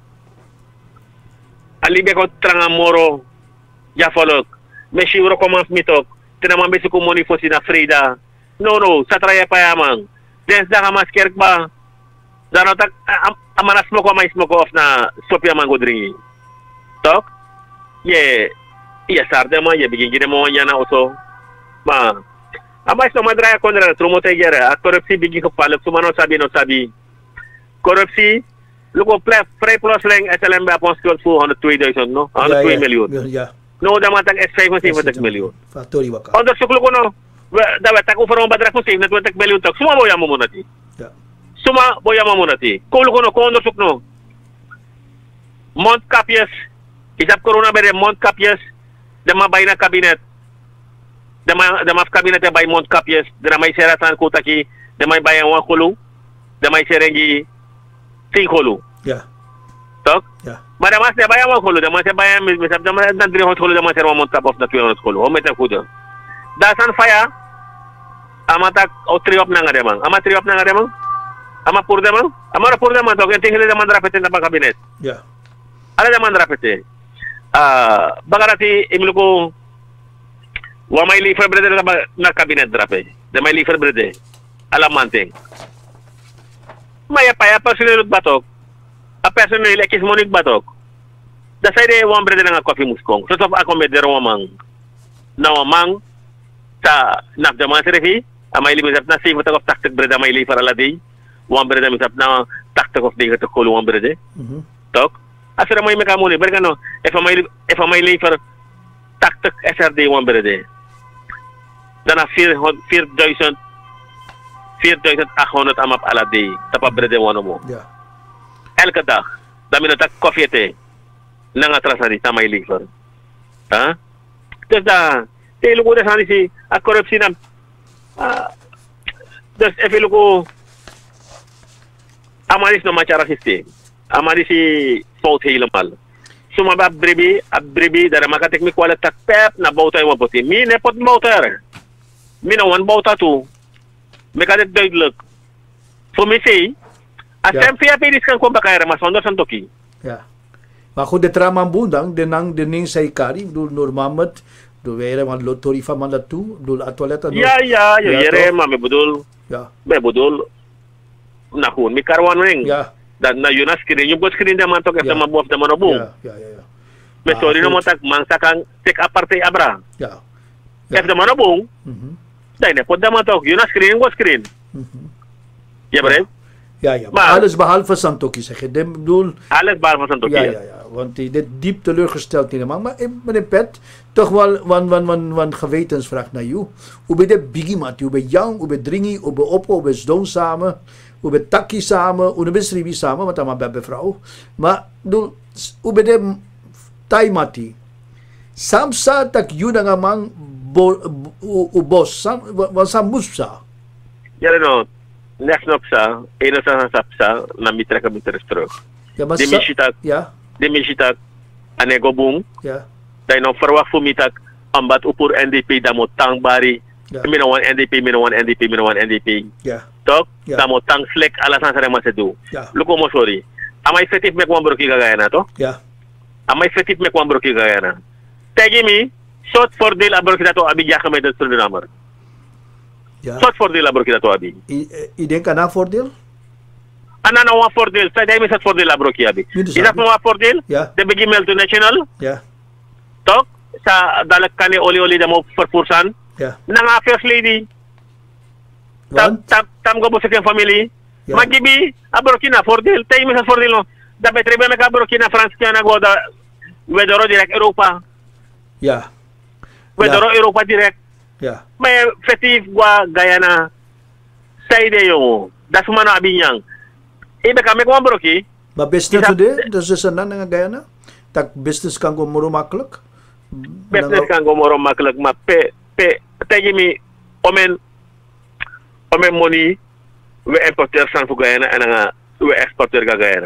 S4: alibe ko trangamoro ya folok Meshi uro komans mitok, tinaman besu kumuni fosi na Frida. No, no, sa traya pa yamang. Dens da ka maskerk ba? Dano tak, amanas mo ko, mais mo ko off na sopya man godringi. Tok? Ye, iya sarde ma, ye bigin gine mo nya na oso. Ma, amais no madraya kondra, trumote gere, at korupsi bigin ko palap, sumano sabi no sabi. Korupsi, luko pre, pre plus lang S L M ba pon skol fu one hundred two thousand, no? one hundred two million.
S3: Ja.
S4: No, damatag S five kasi twenty million.
S3: Factory waka.
S4: Onder suklo ko no. Dapat tak ufaro badrak mo save na twenty million tak. Suma boya mo muna ti.
S3: Ja.
S4: Suma boya mo muna ti. Kulo ko no ko onder sukno. Mont Capias. Isap corona bere Mont Capias. Dama bay na kabinet. Dama dama kabinet bay Mont Capias. Dama may seratan ko taki. Dama may bayan wa kulo. Dama may serengi cinco.
S3: Ja.
S4: Tok?
S3: Ja.
S4: Madamas de bayan wa kulo. Dama se bayan misap dama dan diri hot kulo dama serwa Mont Cap of the two hundred kulo. O meta kudo. Dasan faya amatak o triop na nga demang. Ama triop na nga demang. Ama pur demang. Ama ra pur demang to kenting hile demang drapete na kabinet.
S3: Ja.
S4: Ala demang drapete. Ah, bagarati imluko wa may lifer brede na, na kabinet drape. De may lifer brede. Alam manting. Maya pa ya personal batok. A personal ekis monik batok. Da sai de wan brede nga coffee muskong. So of ako medero wamang. Na wamang sa nap de man serefi, amay li misap na si mo takop taktek brede amay li para ladi. Wan brede misap na taktek of de to kolo wan brede.
S3: Mhm.
S4: Tok. Asira may mekamuni bergano. If amay if amay li para taktek S R D wan brede. Dana vier vier duizend vier duizend achthonderd amap aladi. Tapa brede wano mo.
S3: Ja.
S4: Elke dag. Dan ben ik koffie te. Nang atrasa di tamay liver. Ha? Dus da, te luko da sani si a korupsi na. Ah, dus even luko amaris no machara system. Amaris si fout helemaal. Suma ba brebi, a brebi dara makatek mi kwala tak pep na bauta mo poti. Mi ne pot bauta. Mi na wan bauta tu. Mi kadet duidelijk. Voor mij zei a
S3: Ja.
S4: tempi a pedis kan ko bakayra mas wonder santoki.
S3: Ja. Maar goed, de tramam bundang, de nang de ning say kari, bedoel Noor Mamet, bedoel were man lotori van man dat toe, bedoel atoileta.
S4: Ya ya, yo
S3: Ja,
S4: yere
S3: toch?
S4: ma me budul,
S3: Ja.
S4: me budul na hun mi karwan ring.
S3: Ja.
S4: Dan na yuna screen, yung bot screen da man tok
S3: Ja.
S4: efta mabuaf da manobong.
S3: Ja, ja, ja, ja.
S4: Me
S3: Ah,
S4: sorry no
S3: goed.
S4: mo tak mangsa kang tek aparte abra.
S3: Ja. Ja.
S4: Efta manobong,
S3: Mhm.
S4: dai ne pod da man tok yuna screen go screen.
S3: Mhm.
S4: Ja bre.
S3: Ja, ja.
S4: Maar-
S3: Maar alles behalve Santoki zeg je. Ik bedoel,
S4: Alles bar van santoki.
S3: ja, ja, ja. Want die dit diep teleurgesteld niet helemaal. Maar eh, meneer Pet, toch wel wan, wan, wan, wan gewetensvraag naar jou. Hoe ben je biggie mat? Hoe ben jou, hoe ben dringi, hoe ben oppo, hoe ben sdoon samen, hoe ben takkie samen, hoe ben sribi samen, want dan ben je vrouw. Maar bedoel, s- hoe ben je taimati? Samsa tak yun nga mang bo, u, u boss, sam, wan sam muspsa.
S4: Ja no. Next op sa, eno sa sapsa na mitra ka mitra terug.
S3: Ja, maar
S4: De
S3: sa-
S4: mishitak,
S3: ja,
S4: de mishitak anego bung.
S3: ja,
S4: Dai no verwacht fumitak ambat upur N D P damo tangbari.
S3: ja,
S4: Mina wan N D P, mina wan N D P, mina wan N D P.
S3: ja,
S4: Tok,
S3: Ja.
S4: damo tang slek alasan sa mas edu.
S3: ja,
S4: Luko mo sorry. Amay fetif mek wan broki gagaya na to?
S3: ja,
S4: Amay fetif mek wan broki gagaya na. Tegi mi, sot fordel abroki dato abi jaka may dat sulun namar.
S3: ja.
S4: Sot fordel abroki dato abi.
S3: I, I denk aan haar voordeel?
S4: Ana na wan fordel, sa dai mi sot fordel abroki abi.
S3: Yun,
S4: Idak mo wan fordel?
S3: Ja,
S4: De bigi mel to national?
S3: ja,
S4: Tok, sa dalak kani oli-oli damo perpursan.
S3: ja.
S4: Nang first lady. Tam,
S3: Want?
S4: tam, tam go busik yung family.
S3: Ja.
S4: Magibi, abrokina, fordil. Tayo mi sa fordil no. Dapat riba na abrokina, France kaya nagwada. Wedoro direct Europa.
S3: Ja,
S4: Wedoro Europa direct.
S3: ja,
S4: May festive gwa gaya na sa ide yung. Das mo na abinyang. Ibe kami kung abroki.
S3: maar business
S4: Isa-
S3: today, dat is een nga gaya na. Tak business kan go muro makkelijk.
S4: Business kan go moro maklak ma pe pe tayo mi omen omen money we importer san fu gaya na nga we exporter ga gaya na.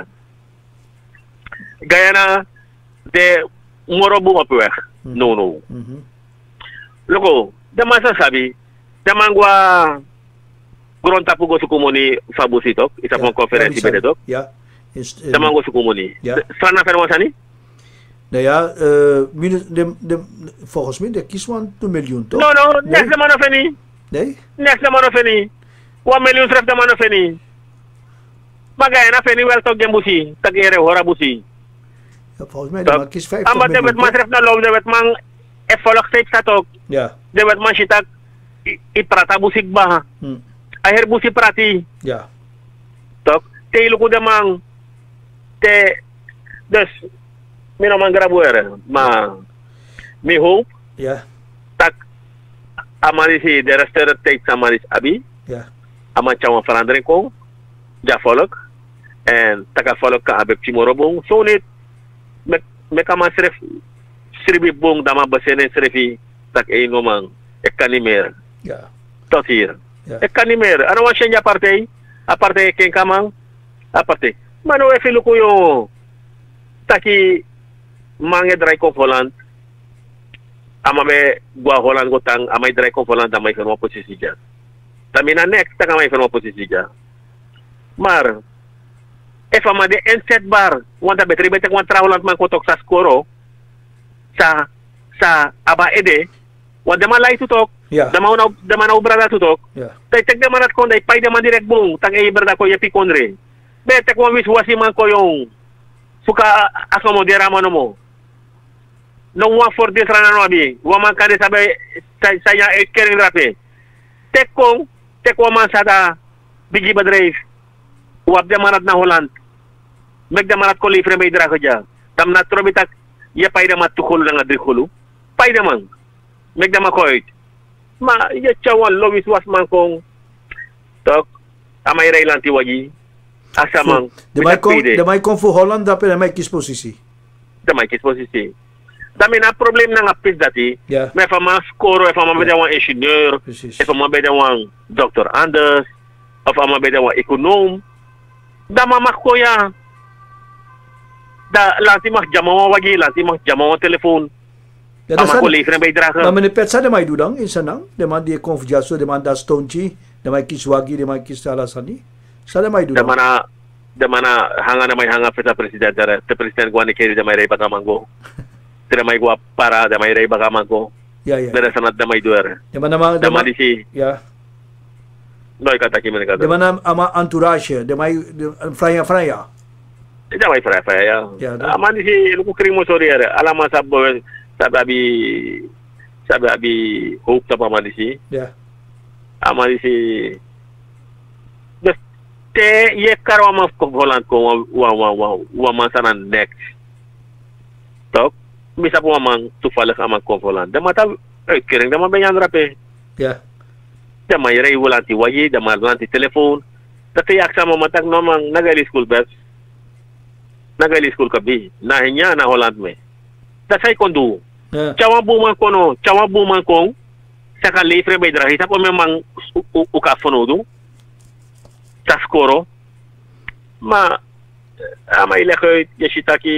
S4: Gaya na de moro bu op weg. No no.
S3: Mhm.
S4: Loko, daman sa sabi, daman gwa gron tapu go su kumuni fabusitok, isa pong conference
S3: Fabisan.
S4: bedetok.
S3: Ja. Is, eh,
S4: Daman go su kumuni.
S3: Ja.
S4: Sana fermo sani?
S3: nou ja, eh, minu- de, de, volgens mij, de kiesman een miljoen toch?
S4: No no,
S3: Nee?
S4: next daman of any.
S3: Nee?
S4: Next daman of any. one million tref daman of any. Bagay na feni wel tok gembusi, tagere hora busi.
S3: Ja, volgens mij, de man kiest vijftig
S4: Amba de wet
S3: miljoen
S4: man
S3: toch?
S4: tref na loof, de wet man e volk steeds sa tok.
S3: Ja.
S4: De wet man shitak i- iprata busik ba.
S3: Hm.
S4: Aher busi prati.
S3: Ja.
S4: Tok, te iluku damang te dus mino man grabuer ma mi hoop
S3: Ja.
S4: tak amaris si de restaurant take amaris abi
S3: Ja.
S4: ama chawan verandering ko ja volk en taka volk ka abep chimorobong so nit me me kama sref sribi bong dama basene srefi tak e no man e kanimer
S3: Ja.
S4: tot hier
S3: Ja.
S4: e kanimer ano wa siya aparte aparte ken kamang aparte mano e filu ko yo taki mange dry ko Holland ama me gua Holland ko tang amay dry ko Holland amay firma posisi ja tamina next taka may firma posisi ja mar e fama de enset bar wanda betri betek wan Holland man ko tok sa skoro sa sa aba ede wanda man lai tutok
S3: Ja.
S4: dama na dama na ubrada tutok
S3: Ja.
S4: tay tek de manat kon day pay de man direct bung tang e berda ko yepi konre Bete ko wiswasi man ko yung suka akomodera mo no mo. No one for this rana no abi. Waman kani sabi saya e kering rape. Tekong tekwa man sada bigi badreif. Wab de manat na Holland. Meg de manat ko lifre may dra ko ja. Tam na trobitak ya payda matukul na adrikulu. Payda man. Meg de makoit. Ma ya chawan lo wiswas man kong tok amay railanti wagi. Asamang
S3: de mai kon de mai kon voor Holland dat de mai kiespositie.
S4: De mai kiespositie. Dami na problem na ngapis dati.
S3: Ja.
S4: Me fa ma skoro e fa ma beda wan ingenieur,
S3: Precies.
S4: e fa ma beda wan dokter Anders, of ma beda wan econoom. Da mama ko ya. Da lanti mag jamawa wagi, lanti mag jamawa telefoon.
S3: Ja,
S4: Ama ko leveren bij dragen.
S3: Maar meneer Pet, de mai doe dan in Sanang? De man die confiasso, de man dat stonchi, de man kies wagi, de man kies talasani. Sa de mai doe
S4: Da
S3: dan?
S4: mana da mana hanga na may hanga peta president dara. Te president gwa ni keri da may rey baka mango. Tira may gwa para da may rey baka mango.
S3: Ja, ja.
S4: Dara sanat da may duer.
S3: De man nama, de
S4: Da
S3: man,
S4: man disi.
S3: ja.
S4: Noy kata kimi
S3: De
S4: kata.
S3: man nam ama entourage, de mai fraya fraya.
S4: Da may fara fara ya.
S3: Ya, da.
S4: Aman disi luku kring mo sorry ara. Alama sabo sabi abi sabi abi hope ta paman disi.
S3: Ja.
S4: Aman disi te ye karo ma ko volant ko wa wa wa wa man sanan next. Tok misa po man tu falas amang ko volant. Da mata eh kering da mabenyan rape.
S3: Ja.
S4: Da may rey volanti wayi, da may volanti telephone. Da te yak sama matag no mang nagali school bus. Nagali school kabi. Na hinya na Holland me. Da say kondu.
S3: Ja.
S4: Cawa buman ko no, cawa buman ko saka lifre bay dra hita ko memang uka fonodu. Taskoro. Ma ama ile ko yashitaki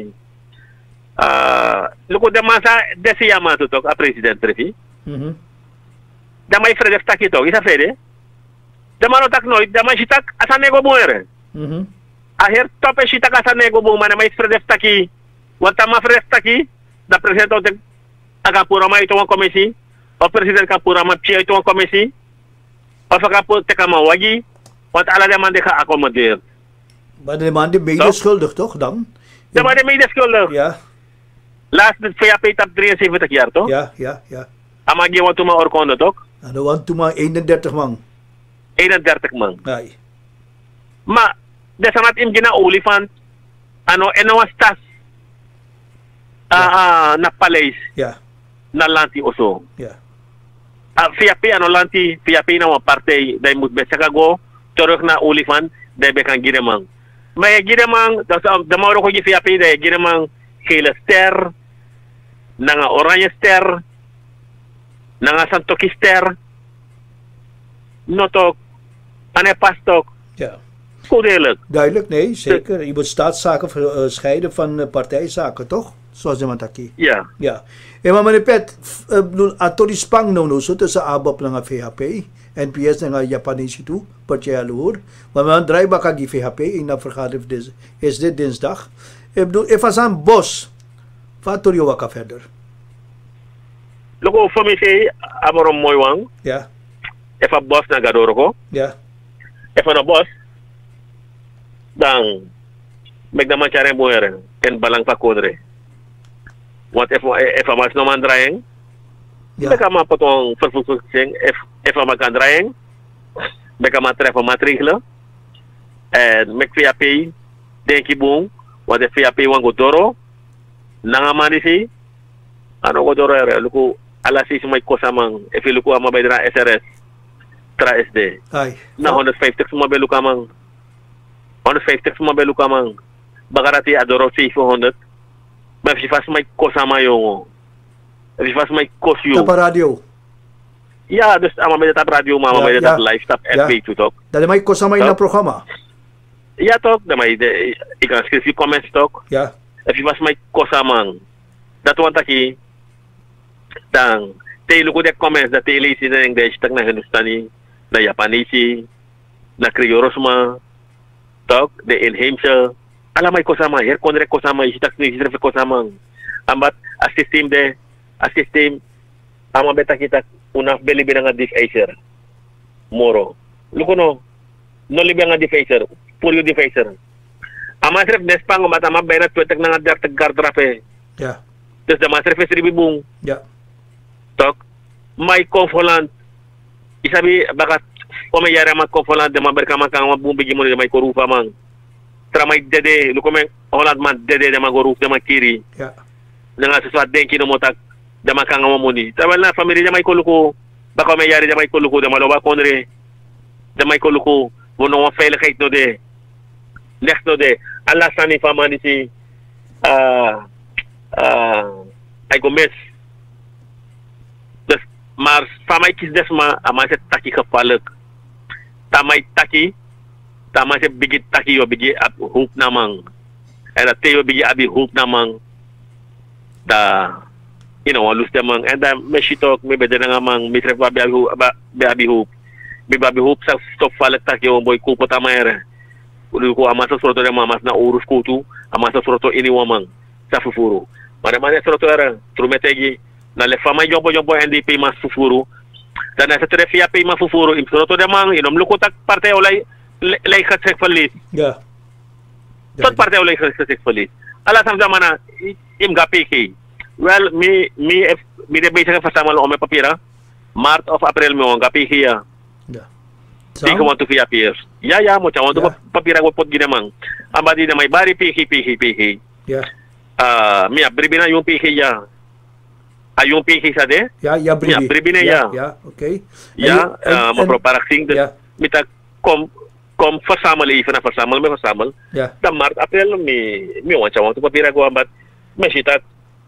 S4: ah luko de masa desi yama to tok a president trefi.
S3: Mhm.
S4: Da may frede taki to, isa frede. Da mano tak noy, da may shitak asa nego muere.
S3: Mhm.
S4: Aher top e shitak asa nego bu mana may frede taki. Wanta ma frede taki, da president o aga pura ma ito ang komisi. O president ka pura ma pia ito ang komisi. O saka po teka ma wagi. Want ala naman de ka accommodeer.
S3: Maar de man die mede schuldig toch dan?
S4: Da ma de may deskuldig.
S3: Ja.
S4: Last net via pay tap drieënzeventig jaar to.
S3: Ja, ja, ja.
S4: Amagi want tuma orkondo tok.
S3: En dan want toen maar eenendertig man.
S4: eenendertig man.
S3: Nee.
S4: Ma desanat im gina olifant ano eno was tas. Ah ah na palace
S3: Ja,
S4: na lanti oso.
S3: ja.
S4: Ah via pay ano lanti via pay na wa parte dai mut besaka go torok na olifant dai bekan giremang. May giremang da da maro ko gi via pay dai giremang kila ster nanga oranje ster nanga santo kister notok ane pastok
S3: Ja.
S4: kodelijk.
S3: Duidelijk, nee, zeker. Je moet staatszaken ver- eh, scheiden van eh, partijzaken, toch? Zoals de Mataki.
S4: Ja.
S3: Ja. Eh, maar meneer Pet, f- eh, bedoel, ato die spang nou nou zo tussen A B O P en V H P, N P S en Japanese toe, partij luhur. Maar we gaan draaien kagi V H P in de vergadering is, is dit dinsdag. Ik bedoel, if as aan Bos, wat doe je waka verder?
S4: Loko for me say amorom moy wang
S3: Ja,
S4: if a boss na gadoro ko
S3: ja,
S4: if a boss dan megdaman chare moere en balang pa kodre wat if if a mas no man draing
S3: ja,
S4: beka ma potong vervoersing if if a makan draing beka ma tref matrikla en mek V A P denki boom wat if V A P wang godoro nanga manisi ano godoro ere luku ala si may kosamang if luku ama baydra S R S tra S D
S3: ay.
S4: na honderdvijftig sumabelo ka mang honderdvijftig sumabelo ka mang bakarati adoro zevenhonderd maar if je vast may kosama yung if je vast may kos yung
S3: Tapa radio.
S4: ja dus ama may tap radio mama
S3: Ja,
S4: may
S3: ja.
S4: tap live tap
S3: Ja.
S4: F B to talk
S3: Dat may kasama
S4: Tap.
S3: na programa.
S4: ja talk da may de ik kan schrijven comments talk
S3: Ja,
S4: if je vast may kosamang dat want aki tang telo ko de comments dat tele si na English tak na Hindustani na Japanese na Kriorosma talk de inheemse alamay kosama her konre kosama isitak ni isitak kosama ambat a system de a system ama beta kita una beli-beli nga diffacer moro luko no no libi nga diffacer puro di facer. Ama sref nespang umat ama bayna twetek na ngadar tegar trape.
S3: Ja.
S4: Dus de ma sref sri bibung.
S3: Ja.
S4: Tok may konfolant. Isabi bakat o may yara ma konfolant de ma berkama kang ma bumbi gimo de may korufa mang. Tra may dede lu komen Holland man dede de ma goruf de ma kiri.
S3: Ja.
S4: Nga sesuatu denki no motak de ma kang ma muni. Tabal na family de may koluko. Baka may yari de may koluko de ma loba konre. De may koluko wono wa veiligheid no de. Leg no de. Allah sani famani si ah ah ay gomes. Dus maar famay kis desma amase taki kapalek. Tamay taki tamase bigit taki yo bigi ab hoop namang. En dat teo bigi abi hoop namang da you know lus demang and da meshitok me bede nga mang mitre ba abi hoop ba abi hoop. Bi abi hoop sa stop falek taki yo boy kupo tamayre. Ulu ko amasa soroto de mamas na urus kutu amasa soroto ini wamang sa fufuru mare mare soroto era trumetegi na le fama jompo jompo N D P mas fufuru dan sa trefia pe mas fufuru im soroto de mang inom lukutak parte olay lay khatsek falit
S3: Ja.
S4: tot parte olay khatsek falit ala sam zamana im gapiki well mi mi mi de bisa fasama lo me papira Mart of April mo gapiki ya.
S3: Ja.
S4: Di ko want to via peers. Ya ya mo chawan to papira ko pot ginamang. Ambadi na may bari pihi pihi pihi.
S3: Ja.
S4: Ah, mi abribina yung pihi ya. Ay yung pihi sa de?
S3: Ja, ja, bribi.
S4: Ja, bribine ja.
S3: Ja, oké.
S4: Ja, ah, mo proparaxing de
S3: Ja.
S4: mita kom kom versamel even na versamel me versamel.
S3: Ja.
S4: Da Mart April mi mi want chawan to papira ko ambat mesitat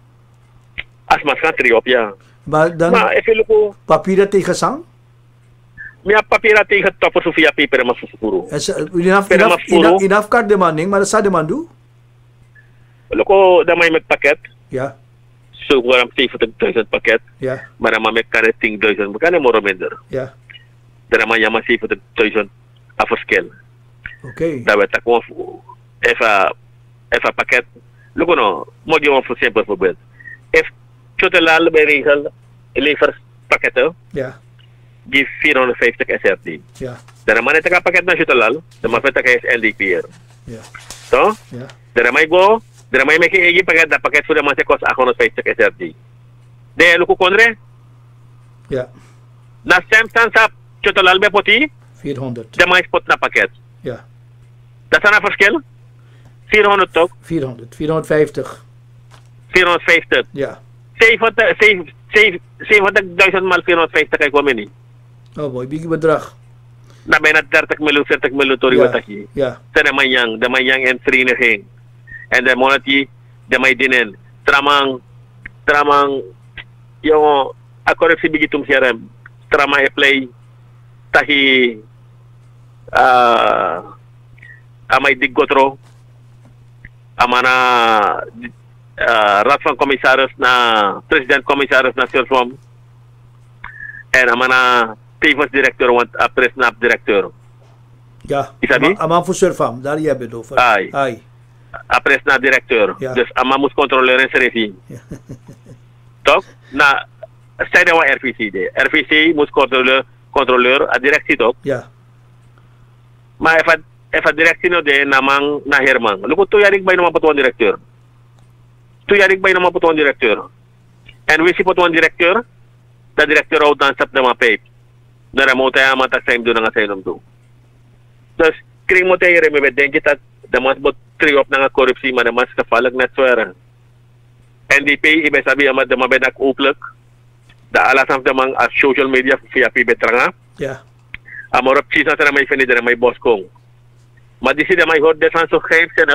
S4: asmas kan triop ya.
S3: Maar dan
S4: Ma efelo ko
S3: papieren tegen sang?
S4: mi papira tegen top of via paper mas fufuru.
S3: Enough,
S4: Pero
S3: enough,
S4: mapuro.
S3: enough, enough card demanding, maar sa demandu?
S4: Loko da may magpaket.
S3: Ja,
S4: So waram zeventig duizend pakket,
S3: ja,
S4: maar dan met tien duizend, kan mo minder.
S3: ja.
S4: Dan maar yama zeventig duizend afskel.
S3: Oké.
S4: Dat werd ook even even pakket. Loko no, mo di mo voor simpel voorbeeld. If totaal bij regel levert pakketten
S3: Ja,
S4: die vierhonderdvijftig S R T.
S3: ja,
S4: Dan maar net een pakket na totaal, dan maar vet is L D P R.
S3: ja,
S4: So,
S3: ja.
S4: dan may go, dan may make igi pakket da pakket voor de man se kost achthonderdvijftig S R T. De loko konre
S3: Ja,
S4: na stem stand sa totaal be poti.
S3: vierhonderd.
S4: De mais pot na pakket.
S3: Ja,
S4: Dat is een verschil. vierhonderd toch?
S3: vierhonderd. vierhonderdvijftig.
S4: vierhonderdvijftig.
S3: Ja.
S4: zeventigduizend maal vierhonderdvijftig kijk wat niet.
S3: Oh boy, big bedrag.
S4: Na bijna dertig miljoen, veertig miljoen tori
S3: Ja,
S4: wat hier.
S3: ja,
S4: Sa de manyang, de manyang en vereniging. En de monati, de may dinen. Tramang, tramang, yung a corruptie bigitum siya trama e-play tahi uh, amay diggotro amana uh, raad van commissaris na president commissaris na Surfam en amana tevens directeur want a presnap directeur
S3: ja.
S4: Isabi?
S3: Ama voor Surfam, daar heb je het over.
S4: Ai.
S3: Ai.
S4: a presnap directeur
S3: Ja.
S4: dus ama moest controleren en serefi
S3: Ja.
S4: toch na zij de R V C de R V C moest controleur controleur a directie toch
S3: Ja,
S4: maar even even directie no de namang na Herman. Luko to yarig bay naman patuan directeur. To yarig bay naman patuan directeur. And we si patuan directeur, the director out dan sap na mga pape. Na remote ay amatak sa imdo na nga sa inom do. Tapos, kring mo tayo rin, may bedeng kita, damas mo three of na nga korupsi, manamas sa falag na swera. N D P, iba sabi amat na mabenak uplak, da alasam damang as social media, siya pi betranga,
S3: ja,
S4: amorap chisa sa na may finida na may boss kong. Madisi na may hot desan so khaim senak.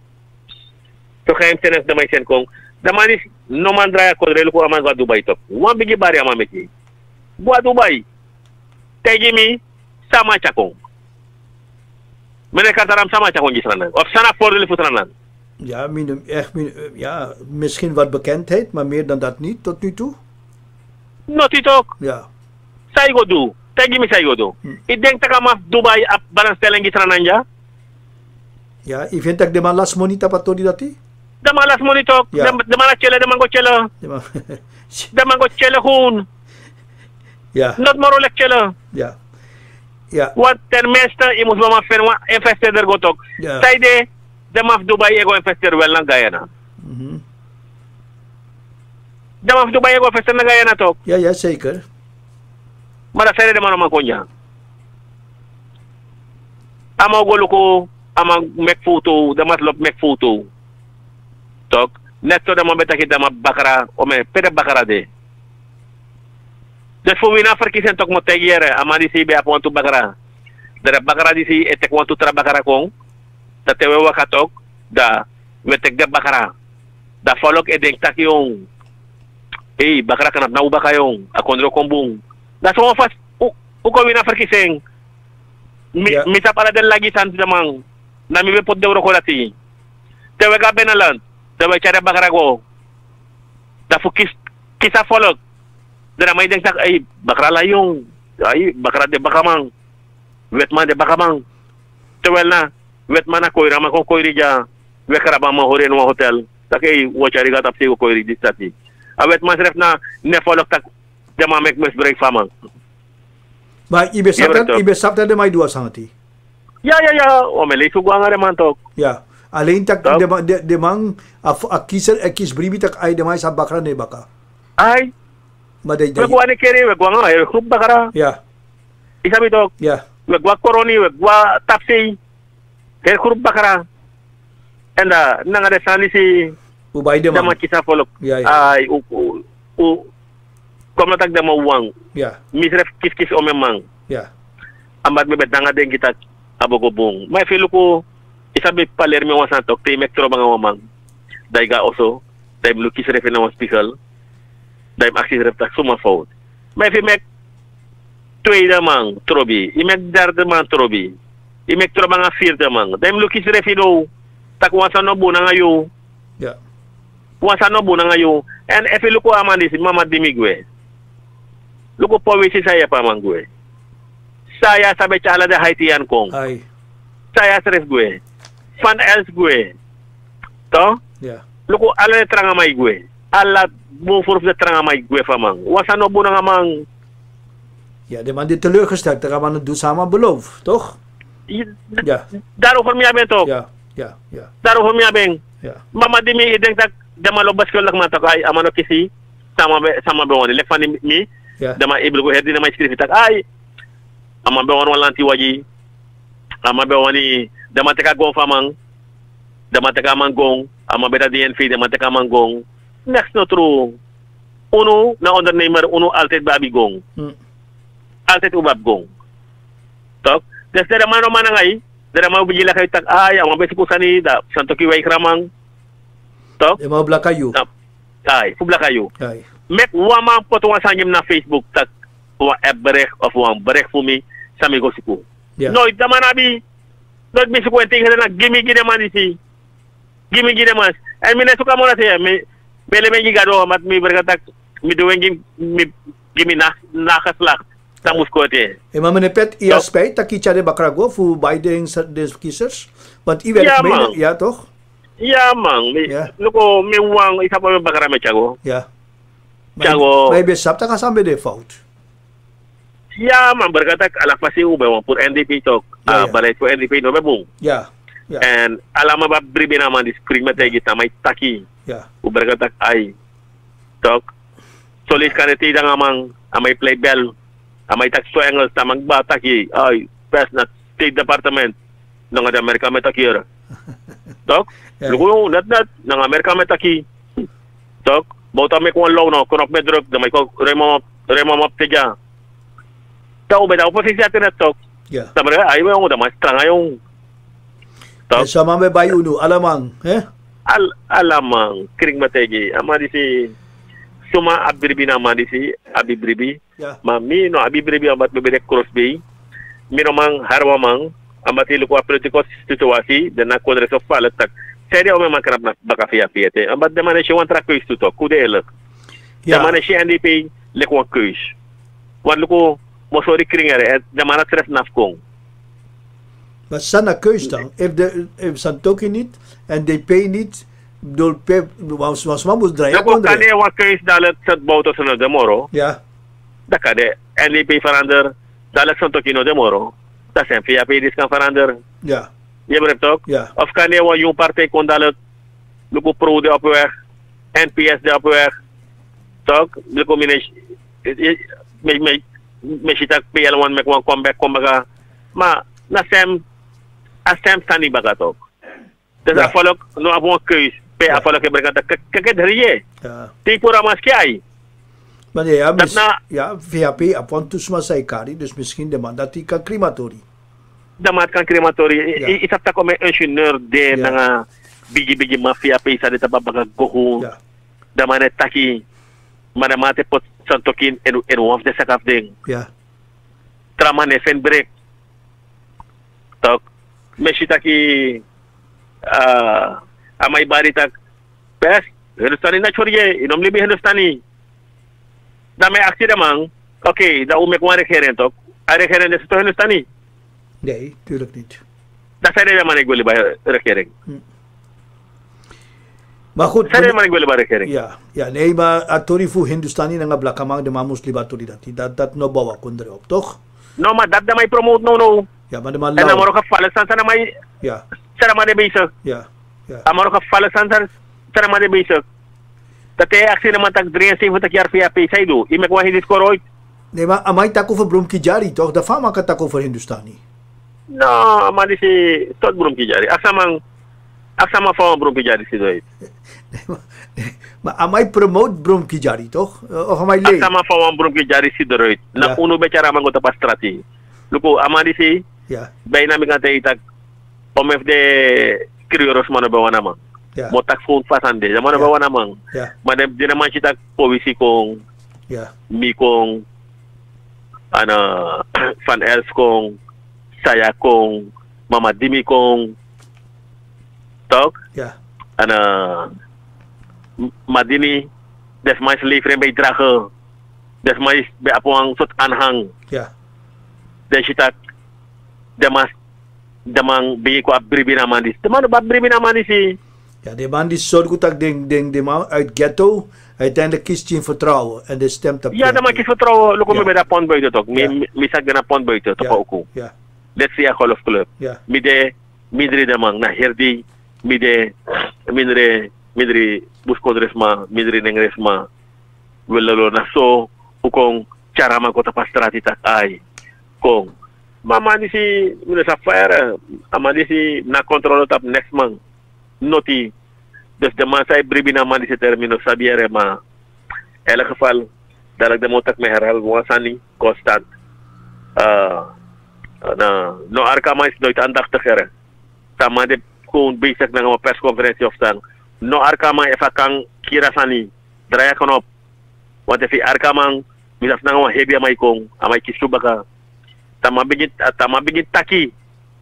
S4: So khaim senak na may sen kong. Damanis no mandraya ko relo ko aman ga Dubai top. Wa bigi bari ama meki. Gua Dubai. Tegi mi sama chakong. Mereka taram sama chakong gisranan. Of sana voordeel futranan.
S3: ja, min, echt, min, ja, misschien wat bekendheid, maar meer dan dat niet tot nu toe.
S4: No titok.
S3: Ja,
S4: Sai go do. Tegi mi sai go do.
S3: Hmm.
S4: I denk taka ma Dubai ap balance teleng gisranan ja.
S3: ja, ik vind dat de man last money tapat to di dati.
S4: Da malas mo nitok.
S3: Ja.
S4: Da da malas chela da mango chela.
S3: De man-
S4: Da mango chela hun.
S3: ja,
S4: Not marolek chela.
S3: ja. Ja.
S4: Want ten minste, je moet wel maar vinden, want investeerder gaat ook.
S3: Ja.
S4: Zijde, de maf Dubai, ik investeer wel naar Guyana.
S3: Mhm.
S4: De maf Dubai, ik investeer naar Guyana toch?
S3: Ja, ja, zeker.
S4: Maar dat zijn de mannen maar konja. Ama goluko, ama mek foto, de mat lop mek foto. Toch? Net zo dat man betekent dat man bakara, ome, pede bakara de. Dus voor wie na verkiezen toch moet tegeren, ama die si be apon tu bakara. De bakara die si etek want tu tra bakara kong, dat te we wakat ook, da we tek de bakara. Da folok e denk tak yung, eh, bakara kanap na uba kayong, akondro kombung. Da so fast, u ko wie na verkiezing, mi,
S3: Yeah.
S4: misa pala del lagi san damang, na mi be pot de euro ko lati. Te we ka benalan, te we chare bakara ko, da fu kis, kisa folok, dara may denk tak ay bakra la yung ay bakra de bakamang wetman de bakamang tewel na wetman na koy rama ko koy rija wekara ba ma hore no hotel tak ay wo chari ga tapsi ko koy rija stati a wetman ref na ne folok tak dama mek mes break fama
S3: Maar ibe
S4: Ja,
S3: sapta,
S4: betul.
S3: ibe sapta de may dua sangati.
S4: ya ya ya o me le su gwa ngare man tok
S3: Ja. Alleen tak
S4: Tap.
S3: de, ma- de, de mang af akiser akis bribi tak ay de may sa bakra ne baka.
S4: ay
S3: Maday
S4: we gwa ni kere we gwa nga khub bakara
S3: Ja,
S4: isabi tok
S3: ja.
S4: we gwa koroni we gwa tapsi her khub bakara enda nanga de sani si
S3: Ubay de
S4: dama
S3: mang.
S4: kisa folok
S3: Ya, ya.
S4: ay u u, u comme tak dama wang
S3: Ja,
S4: misref kis kis o memang
S3: ja.
S4: ambat me bet nanga den kita abogo bung may felu ko isabi paler mi wasan tok te mektro banga wamang daiga oso dai lukis ref na hospital dai axis ref tak suma faut may fi mek twee damang trobi i mek dar damang trobi i mek tro banga fir damang dai lukis ref no tak wasan no bu nanga yo
S3: Ja.
S4: wasa no buna ngayo and if you look amandi si mama dimigwe luko po wisi saya pa mangwe saya sabe chala de haitian kong
S3: Ay,
S4: saya stress gue fan else gue to
S3: ja.
S4: luko ala de tranga mai gue ala mo furf de tranga mai gue fa mang wasa no buna ngamang
S3: Ja, de man dit teleurgesteld. Dan gaan we het doen samen beloof, toch? Ja.
S4: daro for mi aben to
S3: Ja, ja, ja,
S4: daro for mi aben
S3: ja.
S4: mama dimi ideng tak dama lo baskol lak mata kay amano kisi sama be sama be woni lek fani mi
S3: Ja.
S4: dama iblu ko heddi dama skrifi tak ay ama be won walanti waji ama be woni dama teka gong famang dama teka mangong ama be tadi en fi dama teka mangong next no true uno na undernemer uno altet babi gong
S3: Hm.
S4: altet ubab gong tok des dara mano manangay dara mau bijila kay tak ay ama be sikusani da santo ki way kramang tok
S3: De mau belakang kayu.
S4: ay fubla kayo
S3: Ay.
S4: mek wama potong sangim na Facebook tak wa ebrek of wa brek fumi sami gosiku
S3: Ja.
S4: no ita manabi no mi su kwente ngena gimi gine man isi gimi gine mas ay mi ne suka mo na te mi mele mengi gado mat mi berkatak mi do wengi mi gimi na nakaslak tamus ko te
S3: En maar meneer Pet, ia spijt dat je de bakrago voor Biden de kiezers. Want i werd
S4: Ja,
S3: mede,
S4: man.
S3: ja toch?
S4: ya mang mi
S3: Ja.
S4: luko mi wang isa pa mi bakara me chago
S3: Ja.
S4: Tiago.
S3: Maar je besap dat sampai de fout.
S4: ya mang berkatak ala pasi ube wang pur N D P tok
S3: Ja,
S4: ah
S3: ja.
S4: balai ko N D P no bebung
S3: Ja. Ja.
S4: and alama ba bribe naman di screen mata kita may taki
S3: Ja.
S4: ubergatak ay tok solis kaneti dang amang amay play bell amay tak so angles tamang ba taki ay best na state department ng Amerika may takir tok
S3: Ja.
S4: lugo nat nat ng Amerika may taki tok bauta may kung law no kunok medrok da may ko remo remo map tiga tao ba daw posisi atin na tok
S3: Ja.
S4: tamara ay mo da mas tranga yung
S3: En
S4: tok
S3: sama me bayu nu alamang, eh?
S4: al alamang kring mategi ama di si suma abirbi na ama di si abibribi
S3: Ja.
S4: mami no abibribi amat bebedek crossbay mino mang harwamang amat ilu ko politiko situasi dan ako dres of palat tak seri o memang kerap baka fia fiete amat de mane siwan tra kuis tuto kude elek de
S3: Ja.
S4: mane si N D P lek wa kuis wan luko mosori kringere et de mana tres nafkong
S3: Maar sana keus dan. If de if Santoki niet en D P niet, bedoel Pep was was man moet draaien.
S4: Lako kane wa kuis dalet sat bauto sa de moro
S3: Ja.
S4: dakade N D P verander dalet santo kino de moro Dat zijn V A P die kan veranderen.
S3: Ja.
S4: Je begrijpt toch?
S3: Ja.
S4: Of kan je een jong partij kon dat Luko Pro de op weg, N P S de op weg. Toch? De combinatie. Met met met je P L one met een comeback comeback. Maar na sem, a sem staan niet bagat ook. Dus
S3: Ja.
S4: afvallig, no abon een keus. Pe
S3: Ja.
S4: afvallig hebben we dat kijk het hier.
S3: Ja.
S4: Tipura maskiai.
S3: Maar ja, mis,
S4: na-
S3: ja, V H P apon tusma say kari, dus misschien de man dat hij kan crematori.
S4: Dat maat kan crematorie.
S3: Ja.
S4: Is dat ook een ingenieur de
S3: Ja.
S4: na bigi bigi mafia pe sa de tababaga gohu.
S3: Ja.
S4: Dat man het taki. Maar dat maat het pot santokin en en waf de sakaf ding.
S3: Ja.
S4: Traman even break. Tok. Meshi taki ah amai bari tak best Hindustani na choriye inom libi Hindustani. Da may aksi damang okay, da umek wan rekheren tok. A rekheren de to Hindustani.
S3: Nee, tuurlijk niet.
S4: Da sa de man ik wil ba rekheren.
S3: Maar goed.
S4: Sa de man ik wil ba rekheren.
S3: Ja, ja, nee, maar atori fu Hindustani na nga blakamang de mamus libatori dati. Dat dat no bawa kundre op, toch?
S4: No ma dat da may promote no no.
S3: Ja, maar de man
S4: En
S3: law.
S4: amaro ka falasan sa na may
S3: Ja,
S4: sa ma de bezig.
S3: ja, ja.
S4: Amaro ka falasan sa sa ma de bezig. Dat hij aksi naman tag drieënzeventig jaar V A P sa do. Imek wan hindi score ooit.
S3: Nee, maar amai tako voor Bromki Jari, toch? Da fama ka tako voor Hindustani.
S4: No, amadi si tot brum ki jari. Aksamang aksama fa brum ki jari si doit.
S3: Nee, maar, nee, maar amai promote Bromki Jari, toch? Uh, of amai le?
S4: Aksama fa brum ki jari si doit. Na
S3: Ja.
S4: uno becara mango ta pastrati. Luko amadi si
S3: Ja,
S4: bay na mi ngate itak omef de krioros mano bawa namang.
S3: ja,
S4: Motak phone fasande. Jamano
S3: Ja.
S4: bawa namang.
S3: ja,
S4: Madam dina man sitak povisi kong
S3: ja,
S4: mi kong ana fan els kong saya kong mama dimi kong tok
S3: ja,
S4: ana m- madini des mais livre bij dragen des mais bij apong soort aanhang
S3: ja,
S4: des sitak demas demang bi ko abribi na mandis deman ba abribi na mandis si
S3: ja. De man die zorgt goed dat ding, ding, de man uit ghetto, uiteindelijk kiest hij in vertrouwen en de stemt op.
S4: ja deman kis vertrouwen loko
S3: Ja.
S4: me bij dat pond buiten tok mi
S3: Ja.
S4: mi- mi sak na pond buiten tok
S3: Ja,
S4: ook
S3: ja,
S4: let's see a golf club
S3: ja,
S4: mide midri demang na herdi mide midre midri buskodresma midri nengresma welalo na so ukong cara man ko ta pastrati tak ay kong mama di si mina sa fire ama di si na control tap next month noti dus de man say bribi na man di si termino sabiere ma elk geval dalag de motak me heral wasani constant uh, na no arka mais nooit aandachtig er. Sama de gewoon bezig met een persconferentie of staan. No arka mai even kan kira sani. Draya kan op. Want if arka man misaf na een hebi amai kong amai kisubaka. Tama bigit tama bigit taki.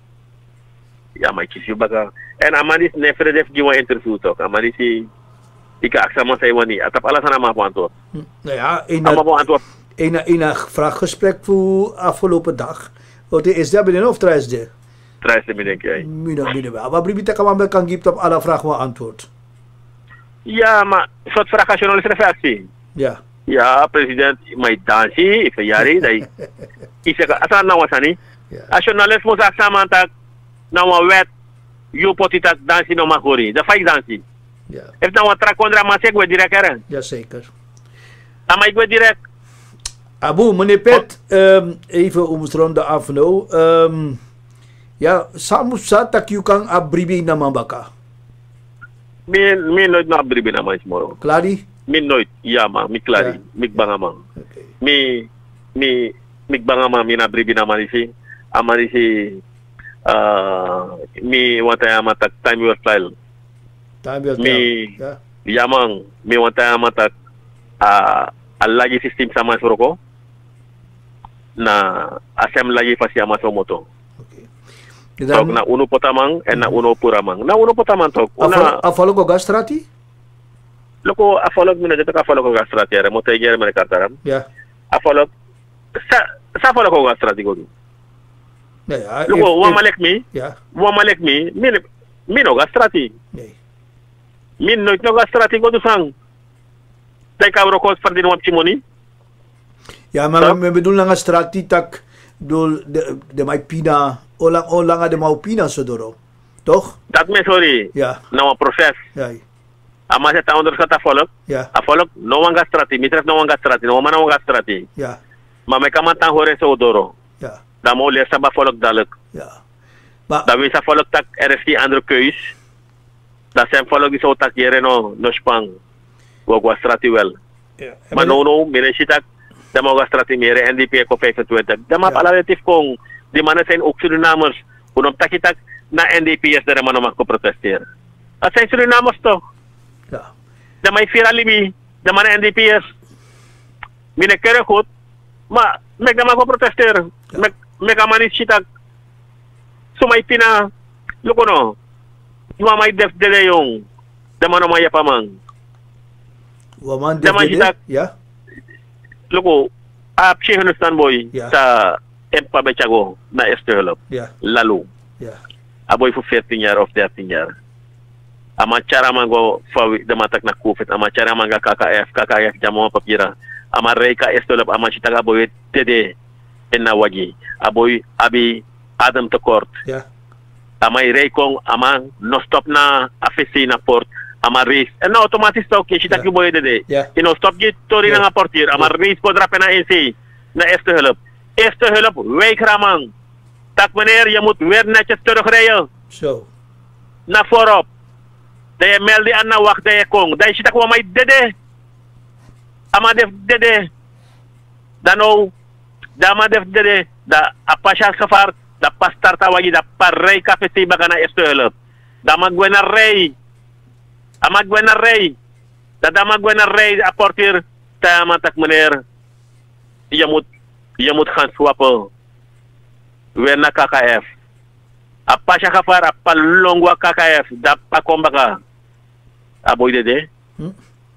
S4: Ja amai kisubaka. En amani nefre def giwa interview toch. Amani si ika aksama say wani. Atap ala sana ma po antwoord.
S3: Hm, nou ja,
S4: Ama
S3: een,
S4: po antwoord.
S3: een, een vraaggesprek voor afgelopen dag. Wat is dat binnen of trouwens de?
S4: Tries me denk jij.
S3: Mina, mina, ba. Maar bribita ka man kan geven op alle vragen maar antwoord.
S4: Ja, maar soort vraag als journalist reactie.
S3: Ja,
S4: Ja, president, may dansi, ifayari, day. Isa ka, asan na wasani?
S3: ja,
S4: As journalist mo sa samantak, na wa wet, yu potitak dansi no makuri. Da fake dansi.
S3: ja,
S4: If na wa trak kondra masek, we direct eren.
S3: ja zeker.
S4: Amay we direct.
S3: Abu, meneer Pet, um, even om het ronde af nou. Um, ja, samu sa tak yu kang abribi na mambaka.
S4: Min, min nooit na abribi na man moro.
S3: Klari?
S4: Min nooit, ja ma, mi klari,
S3: Ja.
S4: mi bangamang.
S3: Okay.
S4: Mi, mi, mi bangamang, mi na abribi na man isi. Aman isi, uh, mi wataya matak time your style.
S3: Time will tell.
S4: Mi-
S3: Ja,
S4: Yamang, mi wataya matak, uh, al lagi sistem sama suroko. Na asem lagi pasi ama somoto.
S3: okay.
S4: Tok na uno potamang en na uno puramang. Na uno potamang tok. Una
S3: Afalo ko gastrati?
S4: loko afolog mina dito ka follow ko gastrati ara mo tay gere mere kartaram.
S3: Ja.
S4: Afolog sa sa follow ko gastrati ko.
S3: Nee, ja.
S4: Loko
S3: if-
S4: wa
S3: if-
S4: malek mi,
S3: Ja,
S4: wa malek mi, min mino gastrati.
S3: nee.
S4: Min no no gastrati ko dusang. Tay ka ro ko pardin wap chimoni.
S3: Ja, maar
S4: Toch?
S3: we bedoelen een strategie tak Dul de, de may pina, olang-olang nga de mau pina sa doro. Toch?
S4: Dat me sorry.
S3: Ja,
S4: Na een proces.
S3: ja,
S4: Ama sa taon sa ta follow.
S3: ja,
S4: A follow no one gastrati, mitres no one gastrati, no man no gastrati.
S3: ja,
S4: Ma me kamantang hore sa odoro.
S3: ja,
S4: Da mo le sa ba follow dalek.
S3: ja. Maar,
S4: Da we sa follow tak R S T andere keus. Da sem follow is otak yere no no spang. Wo gastrati wel.
S3: ja.
S4: Maar no no, mire sitak da mo gastrati mere N D P ko vijfentwintig. Da ma
S3: Ja.
S4: relatief kong di mannen zijn ook Surinamers. Unom takitak na N D P is da man mag ko protesteer. At zijn Surinamers toch?
S3: ja,
S4: Da may fira libi, da man N D P is. Mine kere goed, ma mek da mag ko protesteer.
S3: Ja.
S4: Mek mek amani sitak. So may pina luko no. Ima may def dele yung da man may yapamang.
S3: waman
S4: Daman
S3: de
S4: sitak.
S3: ja,
S4: Loko, ap si Honestan boy
S3: Ja.
S4: sa Empa Bechago na Esterlop,
S3: ja,
S4: lalo.
S3: ja,
S4: Aboy for fifteen year of thirteen year. Ama cara mango fawi damatak na kufit, ama cara manga K K F, K K F jamo papira. Ama reka Esterlop, ama sitaga boy tede en wagi. Aboy abi Adam Tekort.
S3: ja,
S4: Ama rekong ama no stop na afisi na port. Ama race. En na automatis to okay, sitak
S3: Ja.
S4: boy dede.
S3: Ja.
S4: You know, stop git tori
S3: Ja.
S4: na nga portier. Ama race ko drape na isi na eerste hulp. Eerste hulp, wijk ramang. Tak meneer, je moet weer netjes terugrijden.
S3: zo,
S4: Na voorop. Dat je melde aan na wacht dat je kon. Dat je sitak wa may dede. Ama def dede. Dan nou, da ma def dede. Da apasya safar. Da pastar tawagi. Da parrey kapiti baga na eerste hulp. Da magwe na rey. Amagwe na rey. Da da magwe na rey a portier. Tama tak meneer. Je moet, je moet gaan swappen. Weer naar K K F. A pasya kafar, a palongwa K K F. Da pa kombaga. Aboy dede.
S3: hm?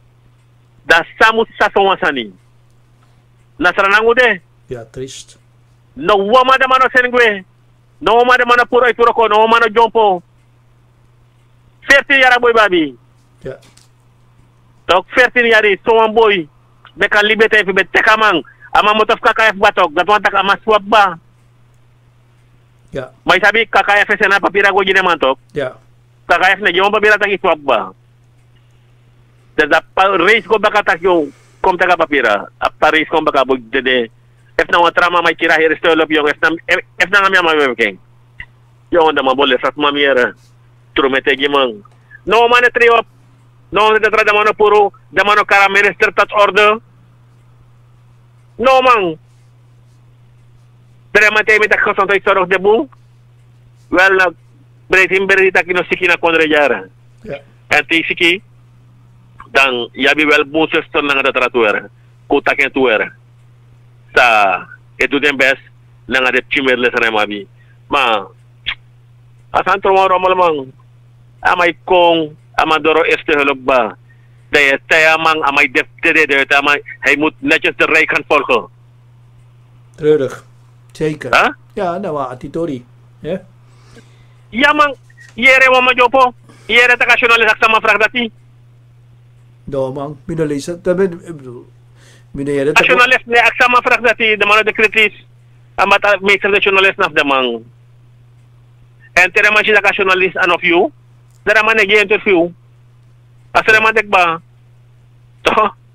S4: Da samu sasong wasani. Nasranangu de.
S3: Ja, triest.
S4: No wama da mano senengwe. No wama da mano puro ituroko. No wama no jompo. Ferti yara boy babi.
S3: Ja,
S4: Donc fertin yari so un boy beka libete fi bet tekamang ama motof K K F batok gatwan tak ama swab ba
S3: ja,
S4: may sabi K K F sena papira go gine mantok
S3: ja,
S4: K K F ne jom papira tak swab ba da pa race ko baka tak yung kom taga papira apa race ko baka bug dede F na wa trama may kira here stolop yung F na F na ngam ma webking yung onda mabole sat mamiera trumete gimang no man trio no de tra damano puro damano kara minister touch order no man dere mate mi tak khosonto isoro debu well na bretim berita kino sikina konre jara
S3: ja,
S4: anti siki dan yabi wel buses ton nga da tratuera kuta ken tuera sa edu den bes nga de chimerle sa mabi ma asan tromo romalmang amay kong amadoro este hulp ba de tayamang amay deftere de tamay hij moet netjes de rij gaan volgen
S3: treurig. Zeker.
S4: Huh?
S3: Ja, nou, maar atitori. Ja,
S4: yamang yere wa majopo yere takasyonal sa sama fragdati
S3: no, man, minalisa. Tabi, ik bedoel, minayere.
S4: nationalist ne aksama fragdati de mano de kritis amata meester de journalist naf de mang en tere man sila nationalist an of you dara man negi interview asara man tek ba to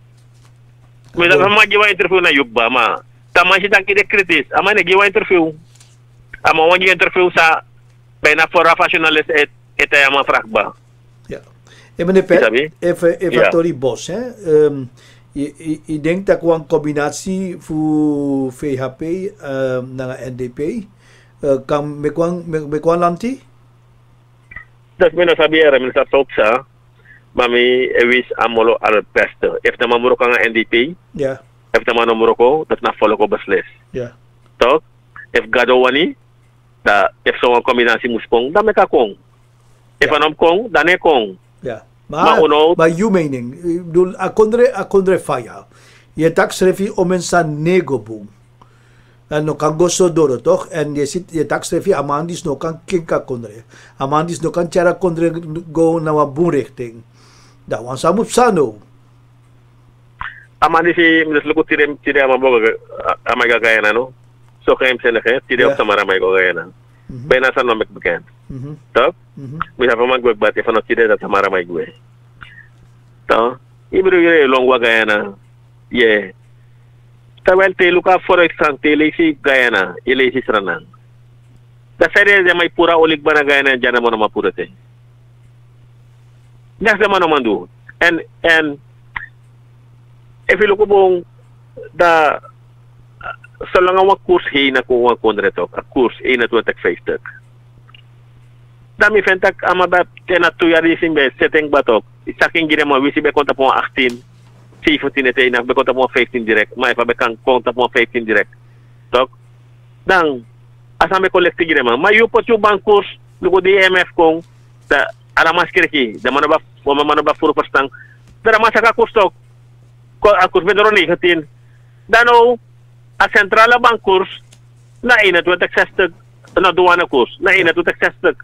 S4: mi da ma giwa interview na yubba ma tama si tanki de kritis ama negi wa interview ama wangi interview sa bena for nationalist et eta ama fragba
S3: Ja. En meneer Pet,
S4: Isabi?
S3: even, even
S4: Ja.
S3: Tori Bos. Hè. Um, je, je, je denkt dat gewoon een combinatie voor V H P um, naar N D P. Uh, kan met kwang met met kwang lanti?
S4: das mi na sabiera mi sa topsa mami ewis amolo al beste if na mamuro ka nga N D P
S3: Ja,
S4: if na mamuro ko dat na follow ko basles
S3: ja,
S4: to if gado wani da if so kombinasi muspong da meka kong if
S3: Ja.
S4: anom kong da ne kong
S3: ja. Maar,
S4: Mauno-
S3: maar uw mening, ik bedoel, akondre, akondre faya. Je tak schreef om een san nego boom. En no kan goso doro toch? En je zit, je tak schreef amandis no kan kinka kondre. Amandis no kan chara kondre go na wa boom richting. Da wan samup sano.
S4: amani si mi luko tire tire ama boga ama gagaya na no zo geheimzinnig, hè? Tiri
S3: Ja.
S4: op Samaramay ko kaya na. Bijna sa namek bekend.
S3: Mhm.
S4: Toch?
S3: Mhm.
S4: Bisa pa magbagbat if ano tiri na Samaramay ko eh. To? Ibro yun long wa kaya na. Yeah. Tawel te luka for example, tele si gaya na, ile si sranan. Da sere de may pura ulig ba na gaya na dyan mo na mapurate. Next naman naman do. And, and, if you look upon the, so lang ang course hi na kung ang kondretok, a course hi na tuwatak Facebook. Dami fentak ama ba tena tuyari simbe seteng batok, isaking gina mo, wisi be konta po ang aktin, si fourteen na be konta po ang fifteen direct, may pa be kang konta po ang fifteen direct. Tok, dang, asame kolekti gina mo, may upot yung bang course, luko di M F kong, da, alamas kiriki, da mana ba, wama mana ba puro pastang, dara masaka kustok, ko ang kurs bedoro ni hatin, dano, a centrala bang kurs, na ina tuwatak sestag, na duwa na kurs, na ina tuwatak sestag.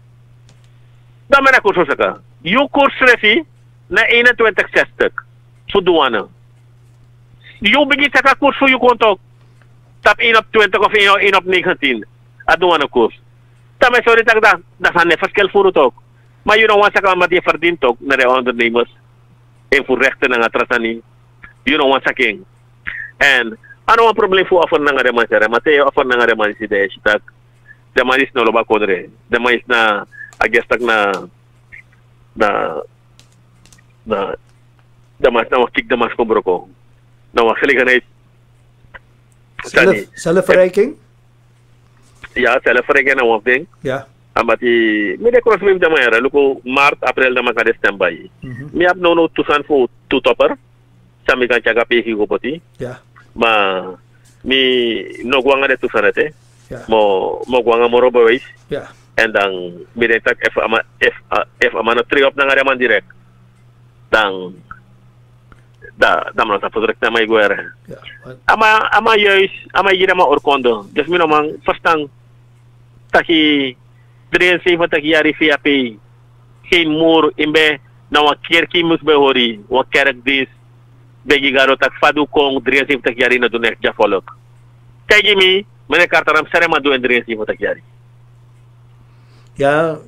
S4: Dami na kurso saka. Yung kurso refi, na ina tuwentak sestak. Suduana. Yung bigit saka kurso yung kontok. Tap inop tuwentak of inop, inop nigatin. Aduana kurso. Tama sorry tak da, da sa nefaskel furo tok. Mayo na wan saka mati fardin tok, na reon the names. En fu rechte na atrasani. You know wan saking. And, ano ang problem fu afon na nga reman sara? Mateo afon na nga reman si de shitak. Damanis na loba kodre. Damanis na agestak na na na damas na wakik damas ko bro ko na wakili ka na
S3: Self, self-ranking?
S4: ya self-ranking na waping
S3: Ja.
S4: amati mi de cross wave damay ra luko mart april na makade standby mi ap no no tusan fo two topper sami kan caga pe ko poti
S3: Ja.
S4: ma mi no gwanga de tusanate
S3: Ja.
S4: mo mo gwanga mo robo wais
S3: Ja.
S4: and ang binetak F ama F uh, F ama na three up na nga naman direct dang da da man sa project na may guerra
S3: Ja.
S4: ama ama yois ama yira ma orkondo just mi namang first tang taki dren se fata ki yari fi api hin mur imbe na wa kerki mus be hori wa kerak dis begi garo tak fadu kong dren se fata ki yari na dunek ja folok kay gimi mene kartaram sare ma du dren se fata ki yari
S3: Ja.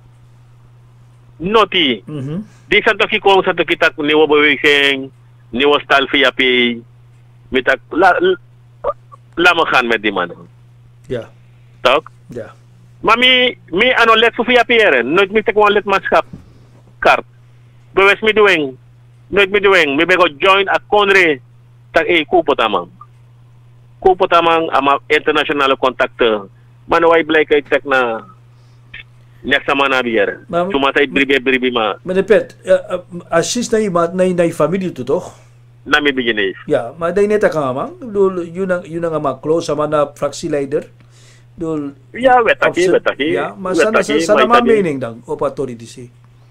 S4: noti
S3: Mhm.
S4: di santo ki kong santo kita niwo bawiseng niwo stalfi api mitak la lama khan med di man
S3: Ja.
S4: tok
S3: Ja.
S4: mami mi ano let sufi api eren not mi tek one let maskap card bewes mi doing not mi doing mi bego join a konre tak e kupo tamang kupo tamang ama international contactor manaway blay kay tek na next sama na bier
S3: Ma'am-
S4: cuma tay bribe bribe ma
S3: Meneer Pet, uh, uh, assist na iemand na na familie to toch?
S4: nami biginis
S3: Ja, maar dai neta ka nga mang. Dul yun ang yun ang mga close sama na fraksi leader. Dul
S4: ya wetaki
S3: option-
S4: wetaki
S3: Ja, maar sana
S4: wetaki,
S3: sana
S4: may
S3: ma
S4: tabi.
S3: mening dang op authority si.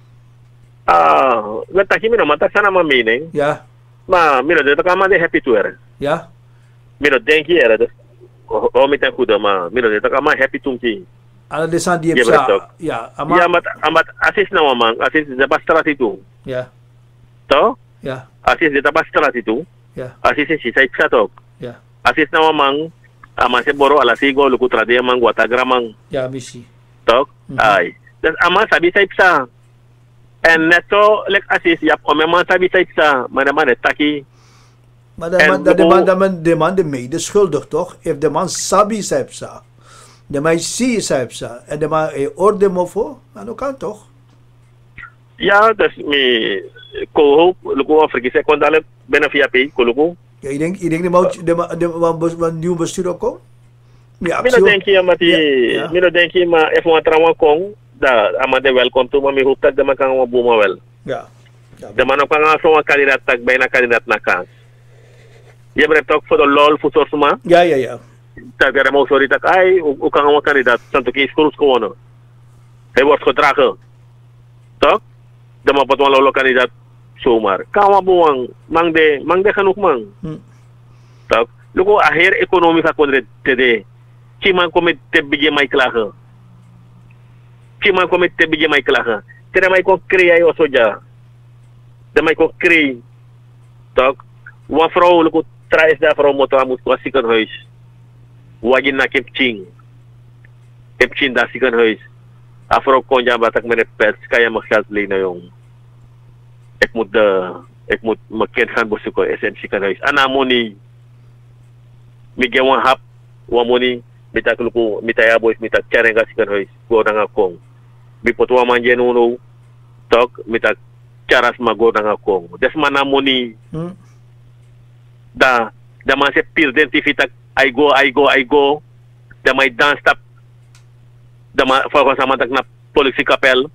S4: ah wetaki mi no mata sana ma meaning
S3: Ja.
S4: ma mi no de ka ma de happy to er
S3: Ja.
S4: mi no denki era de o o mi ta kuda ma mi no de ka ma happy tumki
S3: Ana de san diep
S4: Ja,
S3: sa.
S4: betul.
S3: Ja, ama.
S4: ya amat amat asis na mamang asis de bastrat itu
S3: Ja.
S4: to
S3: Ja.
S4: asis de bastrat itu
S3: Ja.
S4: asis si sai satok
S3: Ja.
S4: asis na mamang ama se boro ala sigo luku tradia mang watagramang
S3: Ja, misi.
S4: tok ay das ama sabi sai psa and neto lek asis yap o memang sabi sai psa mana mana taki
S3: Maar de
S4: En
S3: man, de
S4: de
S3: man,
S4: bo-
S3: de man, de man de mede schuldig toch? If de man sabi sepsa, de man si sepsa, en de man e orde mo voor, ano kan toch?
S4: ya das mi ko hoop luku afriki se kondale benefia pi ko luku
S3: Ja, ik denk, ik denk de man, de man, de man, de man nieuw bestuur ook komt. Ja,
S4: mi no denki amati
S3: Ja, ja.
S4: mi no denki ma F one trauma kong da amade welcome to ma mi hoop tag da makang ma buma wel
S3: Ja. Ja,
S4: da man ko nga so kandidat tag bayna kandidat na kan yebre tok for the lol fu sorsuma
S3: ja, ja. ja.
S4: tag da mo sorry tak ay u kan nga kandidat santo ki skurus ko wono he wordt gedragen tok da ma patwa lolo kandidat sumar kawa buwang mangde mangde kanuk mang
S3: Hm.
S4: tak luko aher ekonomi ka konre tede kiman komit te bigye may klahe kiman komit te bigye may klahe tere may ko kriya yo soja de may ko kri tak wa vrouw luko trais da vrouw moto amus ko sikan huis wagin na kempching. Kempching da ziekenhuis. Afro konja batak meneer Pets, kaya mag geld lenen jong. Ik moet de, ik moet mijn kind gaan bezoeken in het ziekenhuis. Anamoni, mi gewan hap, wamoni, met dat luku, met dat boys, met dat kerenga ziekenhuis, go nanga kong. Mi potwa manje nuno, tok, met dat charas ma go nanga kong. Des manamoni,
S3: Hmm.
S4: da, da man se identifitak, I go, I go, I go, da may dance tap, da man, volgens amantak na politiekapel.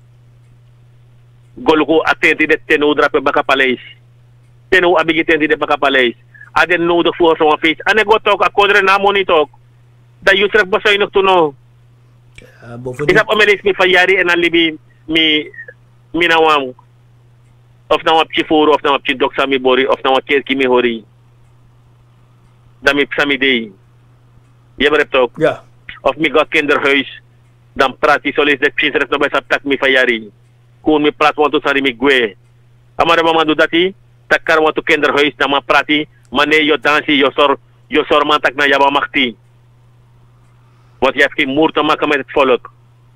S4: Goluku atenti de tenu drape baka paleis. Tenu abigi tenti de baka paleis. Aden nodig voor zo'n feest. En ik wil toch akkoorderen na monitor. Dat je terug basoy nog tuno.
S3: Uh, bovendien,
S4: Isap omelis mi fayari en alibi mi mi nawam. Of na wap chifuru, of na wap chidoksa mi bori, of na wap kerki mi hori. Dan mi psami dei. Je begrijpt toch?
S3: ja,
S4: Of mi ga kinderhuis. Dan praat hij solis de psinseres no besap tak mi fayari. Kung mi prat wantu sari mi gwe. Amara mama do dati, takkar wantu kinderhuis na ma prati, mane yo dansi, yo sor, yo sor mantak na yaba makti. Want je hebt geen moer te maken met het volk.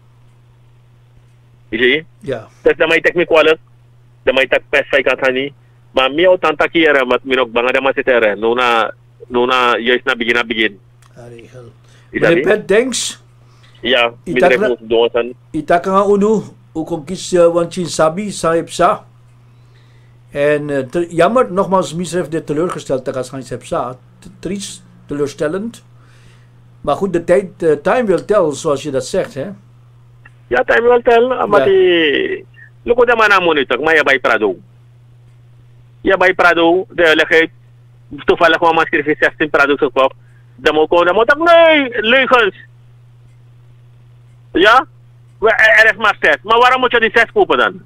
S4: Zie je?
S3: ja.
S4: Dus dan may tek mi kwalijk, dan may tak pes fay katani. Maar mi o tantaki era mat minok banga dama sitere, nuna nuna juist na begin na begin.
S3: Ah, regel.
S4: Is dat
S3: Meneer
S4: niet?
S3: Pet, thanks.
S4: Ja, mi
S3: Itak
S4: direct
S3: na-
S4: moet doen san.
S3: Itaka nga uno, ukong kis uh, wanchin sabi sa hepsa. En uh, te- jammer, nogmaals, misref dit teleurgesteld, dat gaan hepsa. Triest, teleurstellend. Maar goed, de tijd, uh, time will tell, zoals je dat zegt, hè?
S4: Ja, time will tell. Amati, luko da mana monitor, maya bay Prado. Ja, bay Prado, de legheid, toevallig kwam maar schrijven zestien Prado gekocht. Dan moet ik, dan moet ik, nee, leugens. Ja? We- Er is maar zes. Maar waarom moet je die zes kopen dan?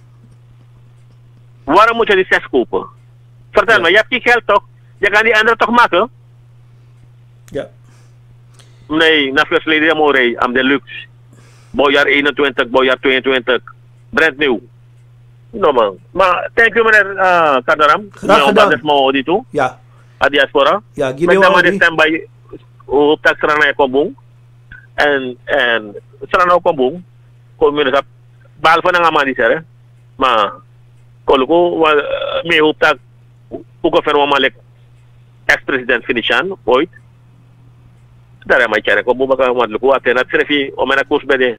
S4: Waarom moet je die zes kopen? Vertel
S3: Ja.
S4: me, je hebt die geld toch? Je kan die andere toch maken?
S3: Ja.
S4: Nee, na first lady Amore, am de luxe. Bouwjaar eenentwintig, bouwjaar tweeëntwintig. Brand nieuw. No man. Maar thank you meneer uh, Kadaram.
S3: Graag gedaan.
S4: Dat is mijn die toe.
S3: Ja.
S4: A diaspora.
S3: Ja,
S4: Met
S3: ginawa
S4: naman
S3: mo
S4: din standby op tak sarana ko bung. En en sarana ko bung. Ko mi sa bal fa nga mani sere. Ma ko ko wa mi op tak ko fer wa malek ex-president finishan ooit. Dara may kere ko bumaka madluko atenat sere fi o mena kus bede.